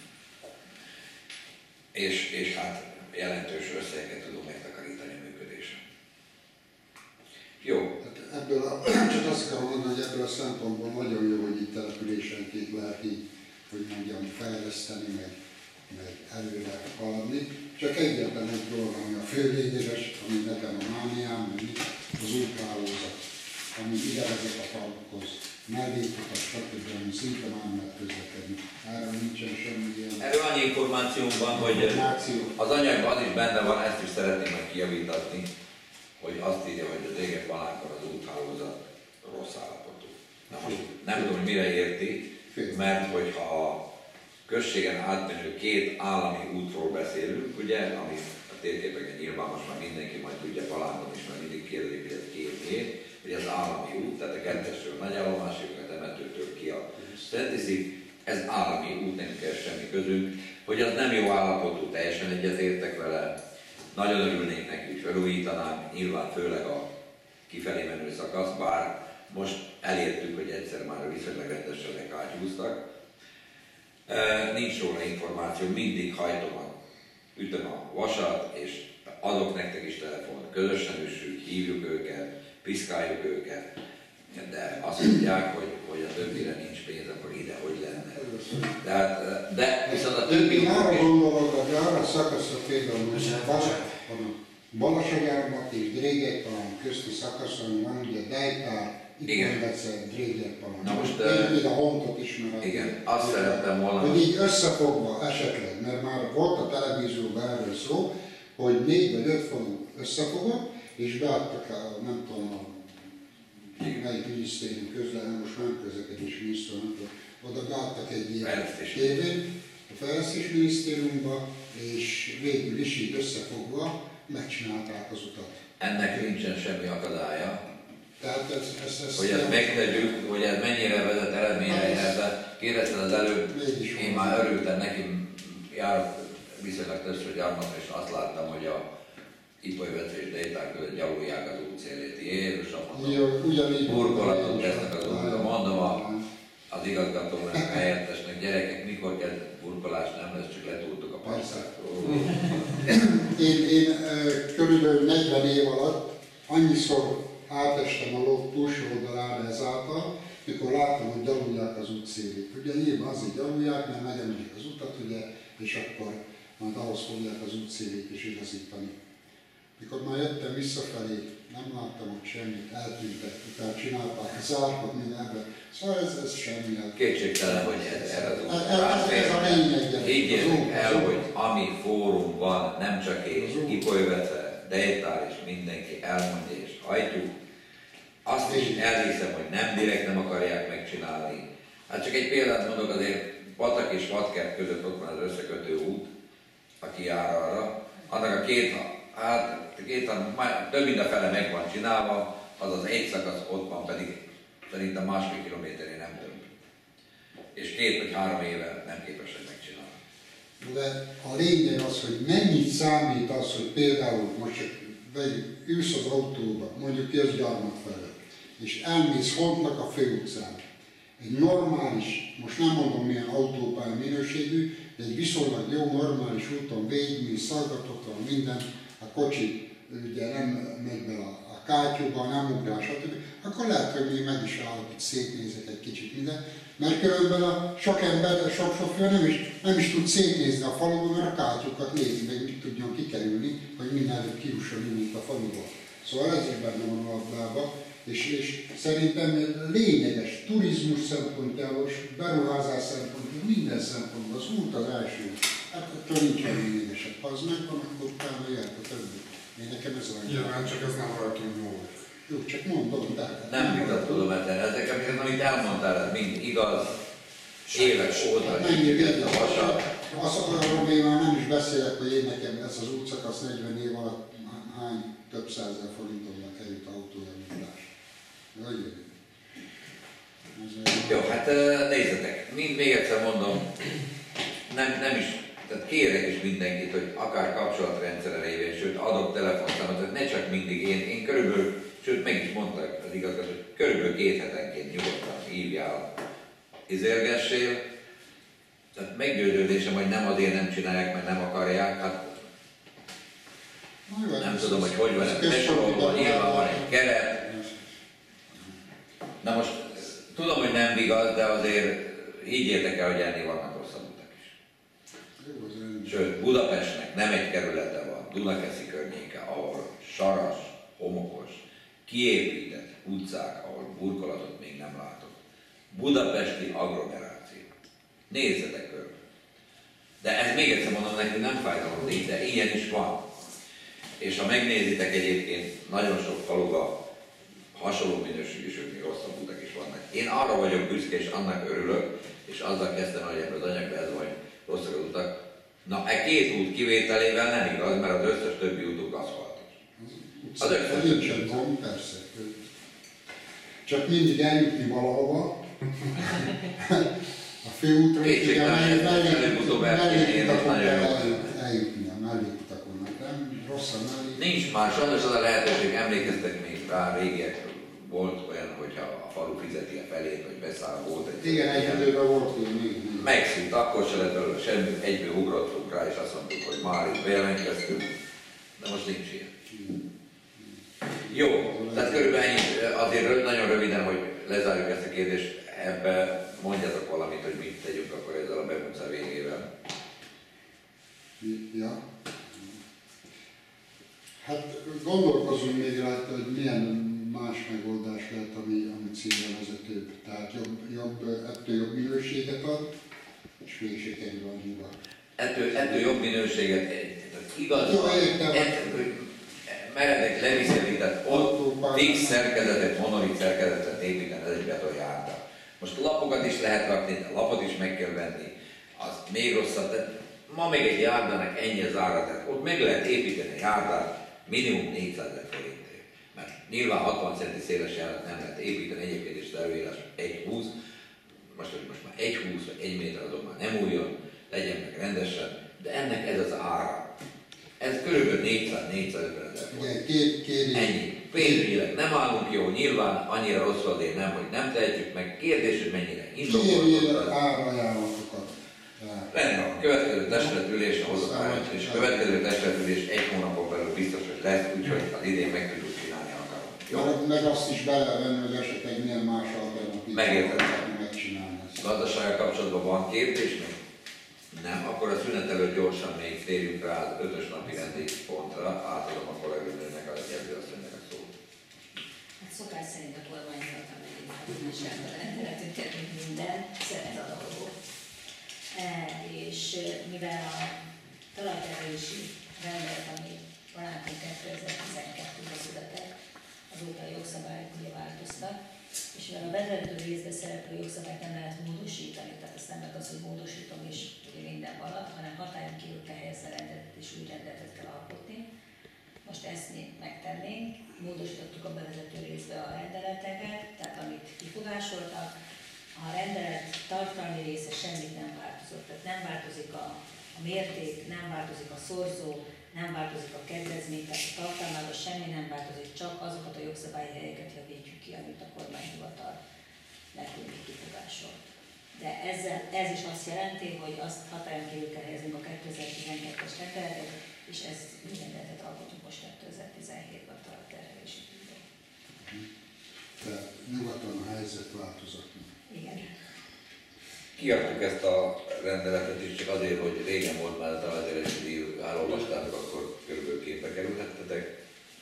És, és hát jelentős összegeket tudunk megtakarítani a működésen. Jó. Hát ebből a, csak azt akarom mondani, hogy ebből a szempontból nagyon jó, hogy itt településenként lehet így, hogy mondjam, fejleszteni, meg, meg előre haladni. Csak egyetlen egy dolog, ami a fő lényeges, ami nekem a mániám, az úthálózat, ami ide vezet a falkhoz, mellékutat, stb. Ami szinte már lehet közlekedni. Erre nincsen semmilyen... Erről annyi információnk van, hogy az anyagban az is benne van, ezt is szeretném meg kijavítatni, hogy azt írja, hogy az éget valánkor az úthálózat rossz állapotú. Na most nem tudom, hogy mire érti, mert hogyha a községen átmenő két állami útról beszélünk, ugye, ami a térképeken nyilván most már mindenki majd tudja, Palángon is már mindig kérdezik, hogy ez két miért, hogy az állami út, tehát a kettesről nagy állomásig, a temetőtől ki a Szentiszik, ez állami út, nem kell semmi közünk, hogy az nem jó állapotú, teljesen egyetértek vele, nagyon örülnék neki, hogy felújítanánk, nyilván főleg a kifelé menő szakasz, bár most elértük, hogy egyszer már viszonylag rendesen lekátyúztak. E, nincs róla információ, mindig hajtom a, ütöm a vasat, és adok nektek is telefont, közösen üssük, hívjuk őket, piszkáljuk őket, de azt mondják, hogy, hogy a többire nincs pénz, akkor ide hogy lenne. Tehát, de viszont a többi... Én arra gondolok, hogy arra szakaszra például, hogy a Balasagyármat és Drégekpalan közti szakaszon van ugye Dejtár, Ikonvece, Drégekpalan. Na most... Én a hontot ismerem. Igen, azt szerettem volna... Hogy így összefogva esetleg, mert már volt a televízióban erről szó, hogy négy vagy öt falu összefogott, és beadtak a, nem tudom, a melyik minisztérium közben, most nem közlekedés minisztérium, oda beadtak egy ilyen tévét a fejlesztés minisztériumba, és végül is így összefogva megcsinálták az utat. Ennek nincsen semmi akadálya. Tehát ez, ez, ez hogy ezt megtegyük, hogy ez mennyire vezet eredményre, de kérdezted az előbb, én már örültem neki, járok viszonylag többször gyarmat, és azt láttam, hogy a Ipolyvece és Dejtár között gyalulják az útszélét. Jézusom, burkolatot tesznek az útra. Mondom a, az igazgatónak, a helyettesnek, gyerekek, mikor kezd burkolás, nem lesz, csak letúltuk a parcákról. Én, én körülbelül negyven év alatt annyiszor átestem a ló túlsó oldalára ezáltal, mikor láttam, hogy gyalulják az útszélét. Ugye nyilván azért gyalulják, mert megemelik az utat, ugye, és akkor majd ahhoz fogják az útszélét is igazítani. Mikor már jöttem visszafelé, nem láttam ott semmit, eltűntek, utána csinálták a zárkot mindenben. Szóval ez, ez semmi. Kétségtelen, hogy ez, ez az út. Ez, ez a lényeg. Higgyétek el, hogy ami fórum van, nem csak én, Ipolyvece, Dejtár és mindenki elmondja és hajtjuk, azt is elhiszem, hogy nem direkt nem akarják megcsinálni. Hát csak egy példát mondok, azért Patak és Vadkert között ott van az összekötő út, aki jár arra, annak a két, hát két, már több mint a fele meg van csinálva, az az egy szakasz ott van, pedig szerintem másfél kilométeré nem több. És két vagy három éve nem képesek megcsinálni. De a lényeg az, hogy mennyit számít az, hogy például most ülsz az autóba, mondjuk Közgyarmat felől, és elmész Hontnak a főutcán. Egy normális, most nem mondom milyen autópálya minőségű, de egy viszonylag jó, normális úton végigmész, szaggatottan minden, a kocsi ugye nem megy be a, a kátyúba, nem ugrál, stb. Akkor lehet, hogy még meg is állok, itt szétnézek egy kicsit minden, mert különben a sok ember, a sok sofőr nem is, nem is tud szétnézni a faluban, mert a kátyúkat nézi, meg mit tudjon kikerülni, hogy minden előbb kiusson mindent a faluba. Szóval ez is benne van a labdában, és, és szerintem lényeges turizmus szempontjából, beruházás szempontjából, minden szempontból az út az első. Hát attól nincsen lényegesebb. Ha az megvan, akkor utána jöhet a többi. Én nekem ez a nyilván csak ez nem rajtunk múlik. Jó, csak mondom, de... Nem vitatkozom ezen, ezek, amit elmondtál, ez mind igaz, évek óta gyűjtött a vasat. Arról még már nem is beszélek, hogy én nekem ez az útszakasz negyven év alatt hány több százezer forintomnak került autójavítás. Jó, hát nézzetek, mind még egyszer mondom, nem, nem is, tehát kérek is mindenkit, hogy akár kapcsolatrendszere révén, sőt adok telefonszámot, tehát ne csak mindig én, én körülbelül, sőt meg is mondták az igazgató, hogy körülbelül két hetenként nyugodtan hívjál, izélgessél, tehát meggyőződésem, hogy nem azért nem csinálják, mert nem akarják, hát nem tudom, hogy hogy van ez besorolva, nyilván van egy keret. Na most tudom, hogy nem igaz, de azért higgyétek el, hogy ennél vannak rosszabb utak is. Sőt, Budapestnek nem egy kerülete van, Dunakeszi környéke, ahol saras, homokos, kiépített utcák, ahol burkolatot még nem látok. Budapesti agglomeráció. Nézzetek körül. De ez még egyszer mondom, nekünk nem fájdalom, de ilyen is van. És ha megnézitek egyébként, nagyon sok faluban hasonló minőségű, sőt, még rosszabb utak is vannak. Én arra vagyok büszke, és annak örülök, és azzal kezdtem, hogy ebből az anyagban ez vagy rosszak az utak. Na, e két út kivételével nem igaz, mert az összes többi útunk aszfaltos. Az összes nincsen gond, persze. Csak mindig eljutni valahova. A főútra is ugye Kétségtelen, mellé- előbb-utóbb el kéne érni, mellékutakon nagyon jó. kell eljut- eljutni, a mellékutakon, nem rossz a mellé. Nincs már, sajnos az a lehetőség, emlékeztek még rá, régiek volt olyan, hogyha a falu fizeti a felét, vagy beszáll, volt egy Igen, egy ilyen. időben volt ilyen még. Megszűnt, akkor se lett belőle semmi, egyből ugrottunk rá, és azt mondtuk, hogy már itt bejelentkeztünk, de most nincs ilyen. Jó, tehát körülbelül ennyi, azért nagyon röviden, hogy lezárjuk ezt a kérdést, ebbe mondjatok valamit, hogy mit tegyünk akkor ezzel a Bemunca végével. Ja. Hát gondolkozunk még rajta, hogy milyen más megoldás lehet, ami, ami célra vezetőbb. Tehát jobb, jobb, ettől jobb minőséget ad, és mégse kerül annyiba. Ettől, ettől jobb minőséget, tehát igaz, Jó, értem. ettől, hogy meredek leviszeni, tehát ott fix szerkezetet, monolit szerkezetet építeni, ez egy betonjárda. Most lapokat is lehet rakni, de lapot is meg kell venni, az még rosszabb. Tehát ma még egy járdának ennyi az ára, tehát ott meg lehet építeni a járdát minimum négyszázezer forintért. Mert nyilván hatvan centi széles járdat nem lehet építeni, egyébként is tervélés egy húsz, most, hogy most már egy húsz vagy egy méter azon már nem újjon, legyen meg rendesen, de ennek ez az ára. Ez körülbelül négyszáz-négyszázötven ezer forint. Igen, két, két Ennyi. Pénzügyileg nem állunk jó, nyilván annyira rossz azért nem, hogy nem tehetjük meg. Kérdés, hogy mennyire kérjél indokoltott. árajánlatokat. Rendben, a következő testületülés, hozok állást, és a következő testületülés egy hónapon belül biztos, hogy lesz, úgyhogy az idén meg tudjuk csinálni akarom. Jó? Meg, meg azt is bele venni, hogy esetleg milyen más alternatívát Megértettem. lehetne megcsinálni. ezt. Gazdasággal kapcsolatban van kérdés még? Nem, akkor a szünet előtt gyorsan még térjünk rá az ötös napi rendi pontra, átadom a kolléganőnek, a Gyergő asszonynak a szót. Hát szokás szerint a kormányzat, amelyik hatóságban rendeletünket, mint minden, szeret a dolgot. E, és e, mivel a talajterülési rendelet, ami találtunk kétezer-tizenkettőben született, azóta a jogszabályok ugye változtak, és mivel a vezető részbe szereplő jogszabályt nem lehet módosítani, tehát ezt nem lehet az, hogy módosítom és ugye minden alatt, hanem hatályon kívül kell helyezni a rendeletet és új rendeletet kell alkotni. Most ezt mi megtennénk, módosítottuk a bevezető részbe a rendeleteket, tehát amit kifogásoltak, a rendelet tartalmi része semmit nem változott, tehát nem változik a, a mérték, nem változik a szorzó, nem változik a kedvezmény, tehát a tartalmában semmi nem változik, csak azokat a jogszabályi helyeket javítjuk ki, amit a kormányhivatal nekünk kifogásol. De ezzel, ez is azt jelenti, hogy azt hatályon kívül kell helyeznünk a kétezer-tizenkettes rendeletet, és ez mi rendeletet alkotunk most kétezer-tizenhétben a talajterhelési ügyben. Tehát nyugaton a helyzet változott. Igen. Kiadtuk ezt a rendeletet is csak azért, hogy régen volt már a talajterhelési díj, elolvastátok, akkor körülbelül képbe kerülhettetek.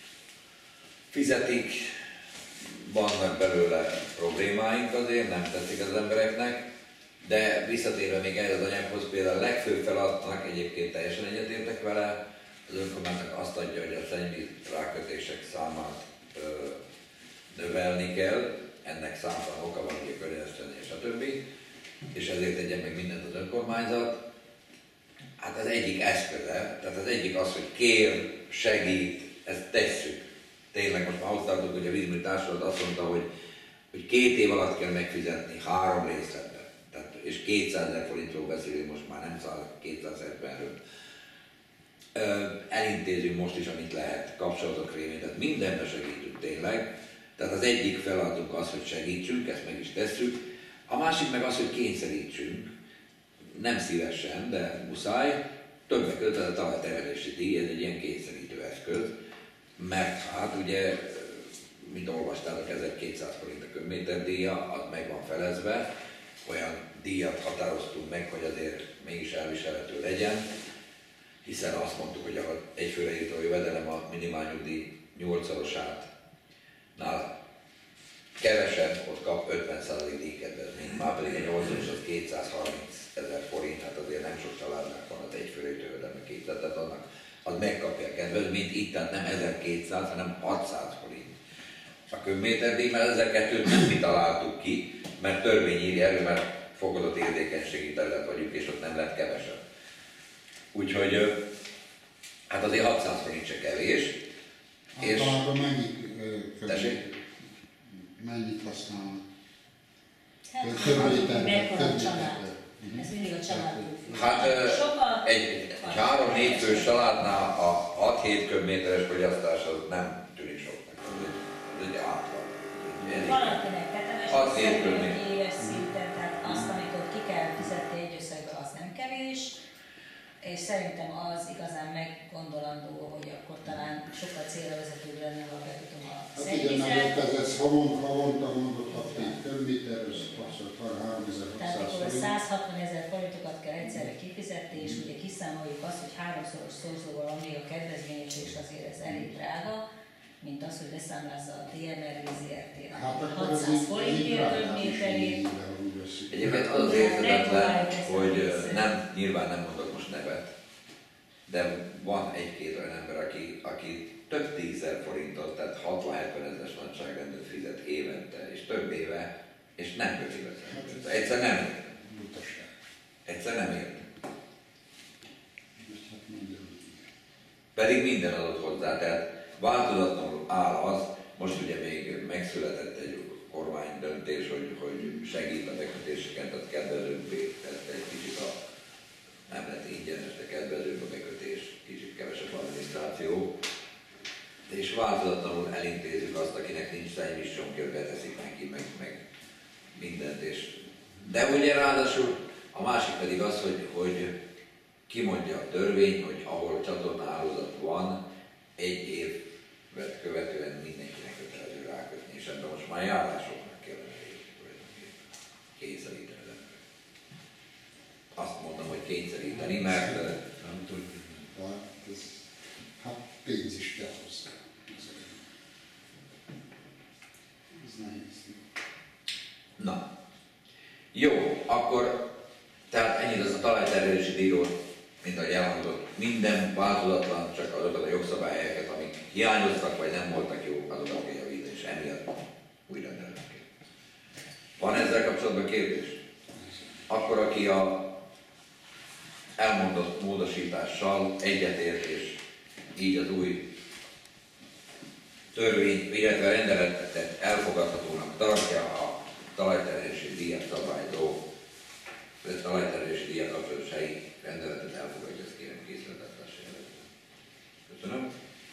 Fizetik, vannak belőle problémáink azért, nem tetszik az embereknek, de visszatérve még ehhez az anyaghoz, például a legfőbb feladatnak egyébként teljesen egyetértek vele, az önkormányzatnak azt adja, hogy a szennyvíz rákötések számát ö, növelni kell, ennek számtalan oka van, ugye környezetvédelmi és a többi, és ezért tegyen meg mindent az önkormányzat. Hát az egyik eszköze, tehát az egyik az, hogy kér, segít, ezt tesszük. Tényleg most már ahhoz tartunk, hogy a vízmű társulat azt mondta, hogy, hogy két év alatt kell megfizetni három részletben. Tehát, és kétszázezer forintról beszélünk, most már nem száz, kétszázhetvenről. Elintézünk most is, amit lehet, kapcsolatok révén, tehát mindenben segítünk tényleg. Tehát az egyik feladatunk az, hogy segítsünk, ezt meg is tesszük. A másik meg az, hogy kényszerítsünk, nem szívesen, de muszáj, többek között a talajterhelési díj, ez egy ilyen kényszerítő eszköz, mert hát ugye, mint olvastátok, ezerkétszáz forint a köbméter díja, az meg van felezve, olyan díjat határoztunk meg, hogy azért mégis elviselhető legyen, hiszen azt mondtuk, hogy az egyfőre jutó jövedelem a minimálnyugdíj nyolcszorosát nál kevesebb, ott kap ötven százalék díjkedvezményt, már pedig a nyolcszoros az kétszázharminc ezer forint, hát azért nem sok családnak van az egyfőre jutó jövedelme kétszer, tehát annak az megkapja a kedvezményt, itt tehát nem ezerkétszáz, hanem hatszáz forint. A köbméterdíj, mert ezeket nem mi találtuk ki, mert törvény írja elő, mert fokozott érzékenységi terület vagyunk, és ott nem lett kevesebb. Úgyhogy hát azért hatszáz forint se kevés. És Általában mennyit, ö, tessék? mennyit használnak? Hát, Köbméter- mekkora a köbméter- család? Ez mindig a családtól függ. Hát ö, Sokan- egy, egy három-négy fős családnál a hat-hét köbméteres fogyasztás az nem tűnik soknak. Ez egy, ez egy átlag. Ez egy elég- Valakinek tetemes, Az az én szerint körülmény. egy éves szinten, tehát azt, amikor ki kell fizetni egy összegből, az nem kevés, és szerintem az igazán meggondolandó, hogy akkor talán sokkal célra vezetőbb lenne, ha bekötöm a Hát igen, mert szennyvizet. ez havonta, havonta mondott két köbméter, ez Tehát háromezer-hatszáz akkor forint. százhatvan ezer forintokat kell egyszerre kifizetni, és ugye kiszámoljuk azt, hogy háromszoros szorzóval van még a kedvezményes, és azért ez elég drága, mint az, hogy leszámlázza a dé em er vé zé er té-nek Hát akkor ez hatszáz így, így forintért drágább is köbméterét. így, de úgy veszik. Egyébként az az érthetetlen, hogy ö, nem, nyilván nem mondok most nevet, de van egy-két olyan ember, aki, aki több tízezer forintot, tehát hatvan-hetven ezeres nagyságrendet fizet évente, és több éve, és nem köti be szemben. Egyszer nem ért. Butaság. Egyszer nem ért. Most hát minden. Pedig minden adott hozzá, tehát változatlanul áll az, most ugye még megszületett egy kormány döntés, hogy, hogy segít a bekötéseken, tehát kedvezőbbé tette egy kicsit a, nem lett ingyenes, de kedvezőbb a bekötés, kicsit kevesebb adminisztráció, és változatlanul elintézzük azt, akinek nincs szennyvíz csonkja, beteszik neki, meg, meg mindent, és de ugye ráadásul a másik pedig az, hogy, hogy kimondja a törvény, hogy ahol csatornahálózat van, egy évet követően mindenkinek kötelező rákötni, és ebben most már járásoknak kellene lépni, tulajdonképpen kényszeríteni az embert. Azt mondom, hogy kényszeríteni, mert Nem tudjuk. Tehát ez, hát pénz is kell hozzá. Ez nehéz. na, jó, akkor tehát ennyit az a talajterhelési díjról, mint ahogy elhangzott, minden változatlan, csak azokat a jogszabályokat, amik hiányoztak vagy nem voltak jó, azokat kell javítani, és emiatt újra rendelni kell. Van ezzel kapcsolatban kérdés? Akkor aki a elmondott módosítással egyetért, és így az új törvény, illetve rendeletet elfogadhatónak tartja a talajterhelési díjat szabályozó, a talajterhelési díjat kapcsolatos helyi rendeletet elfogadja, ezt kérem készletetlesse előtt. Köszönöm.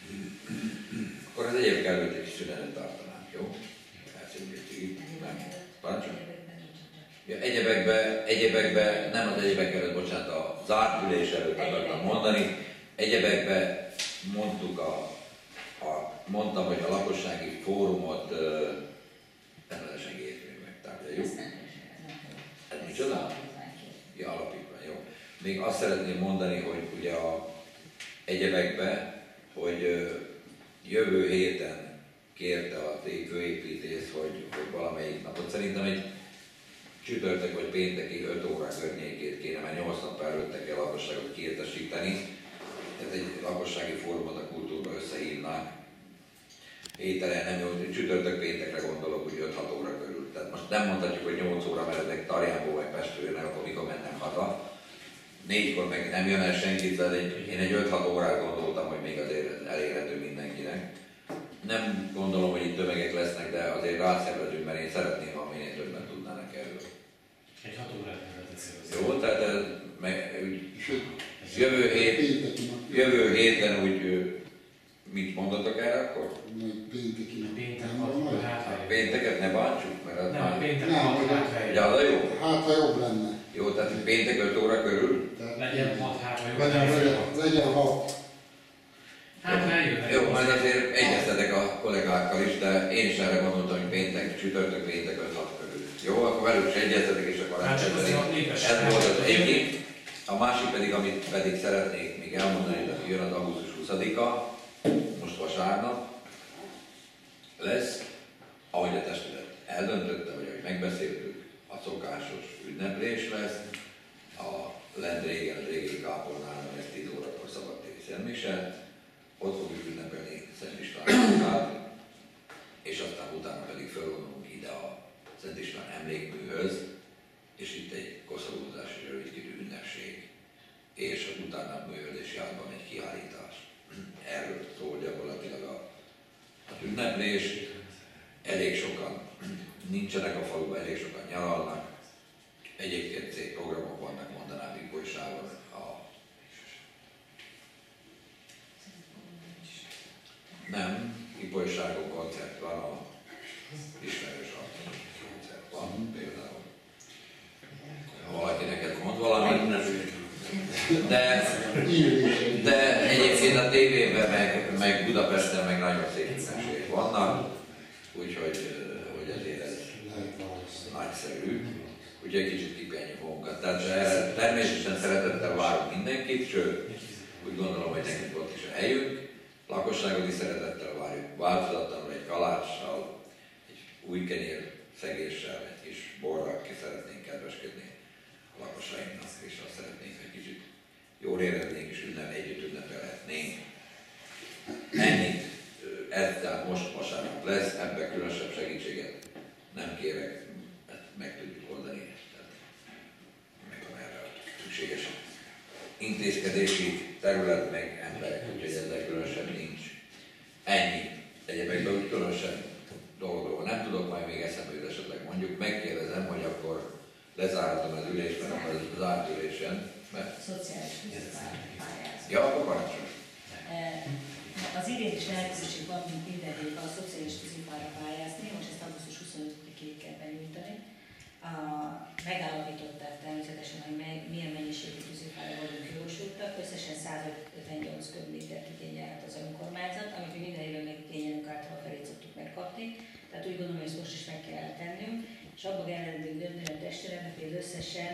Akkor az egyéb előtt egy kis szünetet tartanánk, jó? Elszínűjtjük. Nem? Parancsolj? Ja, egyebekbe, egyebekbe, nem az egyebek előtt, bocsánat, a zárt ülés előtt akartam mondani. Egyebekbe mondtuk a, a, mondtam, hogy a lakossági fórumot uh, természetesen értünk meg tárgyaljuk. Ez nem ez nem Ez Ez micsoda? alapítványként. Ja, alapítvány, jó. Még azt szeretném mondani, hogy ugye a egyebekbe, hogy ö, jövő héten kérte a főépítész, hogy, hogy valamelyik napot, szerintem egy csütörtök vagy pénteki öt óra környékét kéne, mert nyolc nap előtte kell a lakosságot kiértesíteni. Tehát egy lakossági fórumot a kultúrba összehívnánk. Hételen nem jó, csütörtök péntekre gondolok, hogy öt-hat óra körül. Tehát most nem mondhatjuk, hogy nyolc óra, mert ezek Tarjánból vagy Pestről jönnek, akkor mikor mennek haza. Négykor meg nem jön el senki, de egy, én egy öt-hat órát gondoltam, hogy még azért elérhető mindenkinek. Nem gondolom, hogy itt tömegek lesznek, de azért rászervezünk, mert én szeretném, ha minél többen tudnának erről. Egy hat órát lehetett szervezni. Jó, tehát ez, meg, úgy, Sőt, jövő, hét, pénteki nap. jövő héten úgy, ö, mit mondatok erre akkor? Majd pénteki nap. Péntek Nem hat, van akkor olyan? A hátra. pénteket ne bántsuk, mert az Nem, már... péntek Nem, hat, hogy- hátra. Ugye az a jó? Hát, ha jobb lenne. Jó, tehát péntek öt óra körül. Tehát Legyen hat, hátra. jó, legyen, legyen legyen, hat. legyen hat. Hát eljönnek. Jó, majd azért egyeztetek a kollégákkal is, de én is erre gondoltam, hogy péntek, csütörtök, péntek öt-hat körül. Jó, akkor velük is egyeztetek, és akkor Hát csak azért a rendszerint. népes- Ez volt az egyik. A másik pedig, amit pedig szeretnék még elmondani, hogy jön az augusztus huszadika, most vasárnap lesz, ahogy a testület eldöntötte, vagy ahogy megbeszéltük, a szokásos ünneplés lesz, a lent régen, a régi kápolnán, ez tíz órakor szabadtéri szentmise, ott fogjuk ünnepelni Szent István, és aztán utána pedig felvonulunk ide a Szent István emlékműhöz, és itt egy koszorúzási rövidkörű ünnepség, és utána a művelés járban egy kiállítás. Erről szól gyakorlatilag a, az ünneplés. Elég sokan nincsenek a faluban, elég sokan nyaralnak, Egyébként szép programok vannak, mondanám Ipolyságon. A... Nem, Ipolyságon koncert van, a ismerős arcos koncert van például. Ha valaki neked mond valamit, de, de egyébként a tévében, meg, meg Budapesten meg nagyon szép mesék vannak, úgyhogy hogy ezért ez nagyszerű. Úgyhogy kicsit kipenjük magunkat. Tehát természetesen szeretettel várunk mindenkit, sőt, úgy gondolom, hogy nekünk ott is a helyünk. Lakosságot is szeretettel várjuk, változatlanul egy kalácssal, egy új kenyér szegéssel, egy kis borral ki szeretnénk kedveskedni a lakosainknak, és azt szeretnénk, hogy kicsit jól éreznénk és ünnep, együtt ünnepelhetnénk. Ennyit, ez tehát most vasárnap lesz, ebben különösebb segítséget nem kérek, meg tudjuk oldani, tehát meg van erre szükséges intézkedési terület, meg emberek, úgyhogy ezzel különösebb nincs. Ennyi. Egyébként úgy különösebb dolgokról nem tudok, majd még eszembe jut esetleg mondjuk, megkérdezem, hogy akkor lezárhatom az ülésben, akkor az zárt ülésen, mert... Szociális pályázat. Ja, akkor parancsolj. Az idén is lehetőség van, mint minden év a szociális tűzifára pályázni, most ezt augusztus huszonötödikéig kell benyújtani. A, megállapították természetesen, hogy mely, milyen mennyiségű tűzifára vagyunk jogosultak, összesen százötvennyolc köbmétert igényelt az önkormányzat, amit mi minden évben meg igényelünk által felét szoktuk megkapni, tehát úgy gondolom, hogy ezt most is meg kell tennünk, és abban kellendünk dönteni a testületnek, hogy összesen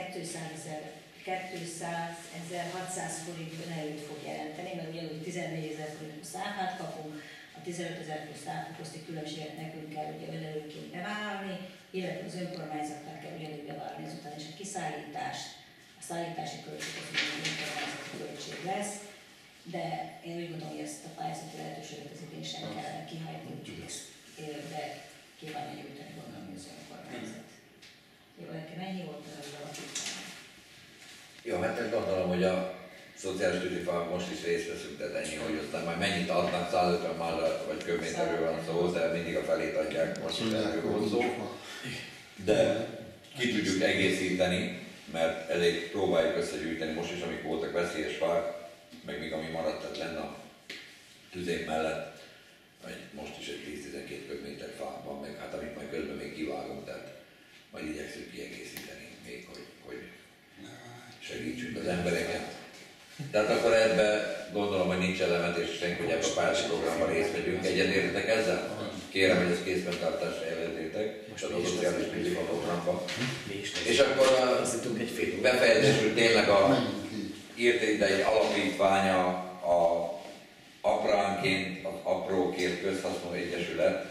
kétszázezer-hatszáz forint önerőt fog jelenteni, mert ugye hogy tizennégyezer forint számát kapunk, a tizenötezer plusz számfokozti különbséget nekünk kell ugye önerőként bevállalni, illetve az önkormányzatnak kell ugyanúgy bevállalni ezután is a kiszállítást, a szállítási költség az ugye az önkormányzati költség lesz, de én úgy gondolom, hogy ezt a pályázati lehetőséget az idén sem kellene kihagyni, úgyhogy ezt de kívánja nyújtani gondolom, hogy az önkormányzat. Jó, nekem ennyi volt az alapítvány. Jó, hát ezt gondolom, hogy a szociális tűzifában most is részt veszünk, tehát ennyi, hogy aztán majd mennyit adnak, százötven mázsat vagy köbméterről van szó, de mindig a felét adják, most is erről van szó. De ki tudjuk egészíteni, mert elég próbáljuk összegyűjteni most is, amik voltak veszélyes fák, meg még ami maradt, tehát lenne a tüzék mellett, vagy most is egy tíz-tizenkét köbméter fák van, meg hát amit majd közben még kivágunk, tehát majd igyekszünk kiegészíteni még, hogy, hogy segítsünk az embereket. Tehát akkor ebben gondolom, hogy nincs elementés, és senki, hogy ebben a párti programban részt vegyünk. Egyetértetek ezzel? Kérem, hogy ezt készfenntartásra jelentsétek, most a szociális tűzifa programban. És akkor befejezésül tényleg a írt ide egy alapítványa a apránként, az Aprókért Közhasznú Egyesület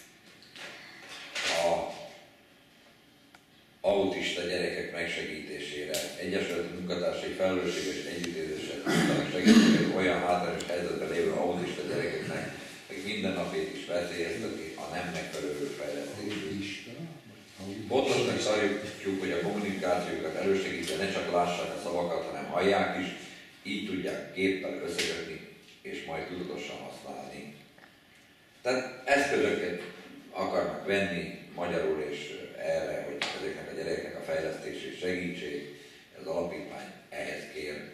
a autista gyerekek megsegítésére. Egyesület munkatársai felelősséges együttérzéssel nyújtanak segítséget olyan hátrányos helyzetben lévő autista gyerekeknek, akik mindennapét is veszélyezteti a nem megfelelő fejlesztés. Fontosnak tartjuk, hogy a kommunikációkat elősegítve ne csak lássák a szavakat, hanem hallják is, így tudják géppel összekötni és majd tudatosan használni. Tehát eszközöket akarnak venni magyarul és erre, hogy ezeknek a gyerekeknek a fejlesztés és segítség, az alapítvány ehhez kér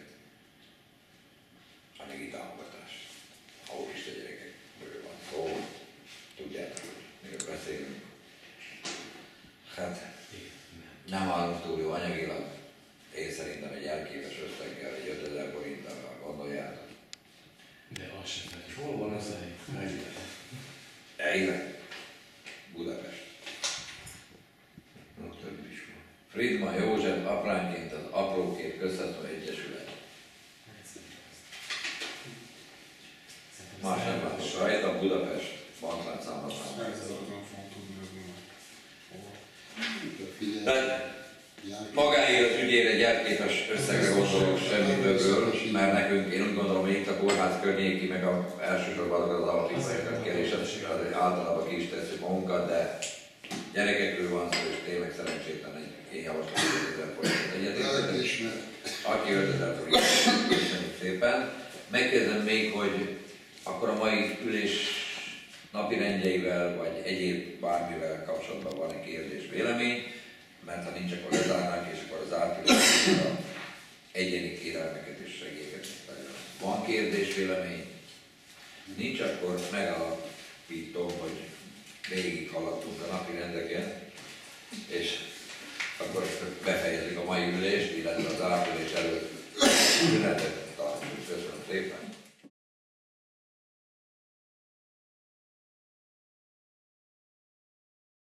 anyagi támogatást. Autista gyerekekről van szó, tudjátok, hogy miről beszélünk. Hát nem állunk túl jó anyagilag, én szerintem egy elképes összeggel, egy ötezer forinttal gondoljátok. De az sem lehet. Hol van ez a hely? Eilek, Budapest. Na, több is van. Friedman József apránként az Aprókért Közhasznú Egyesület. Más nem látok rajta, Budapest, bankláncszámla számla. Ez az nem fogom tudni, hogy mi van. Tehát magáért az ügyére gyárképes összegre gondolok semmi többről, mert nekünk, én úgy gondolom, hogy itt a kórház környéki, meg a elsősorban az alapítványokat kell, és az általában ki is tesszük magunkat, de gyerekekről van szó, és tényleg szerencsétlen egy én javaslatot ötezer forintot egyetértetek. Aki ötezer forintot, köszönjük szépen. Megkérdezem még, hogy akkor a mai ülés napirendjeivel, vagy egyéb bármivel kapcsolatban van egy kérdés, vélemény. mert ha nincs, akkor lezárnánk, és akkor az áprilisra egyéni kérelmeket és segélyeket. Van kérdés, vélemény? Nincs, akkor megalapítom, hogy végig haladtunk a napi rendeken, és akkor befejezzük a mai ülést, illetve az április előtt szünetet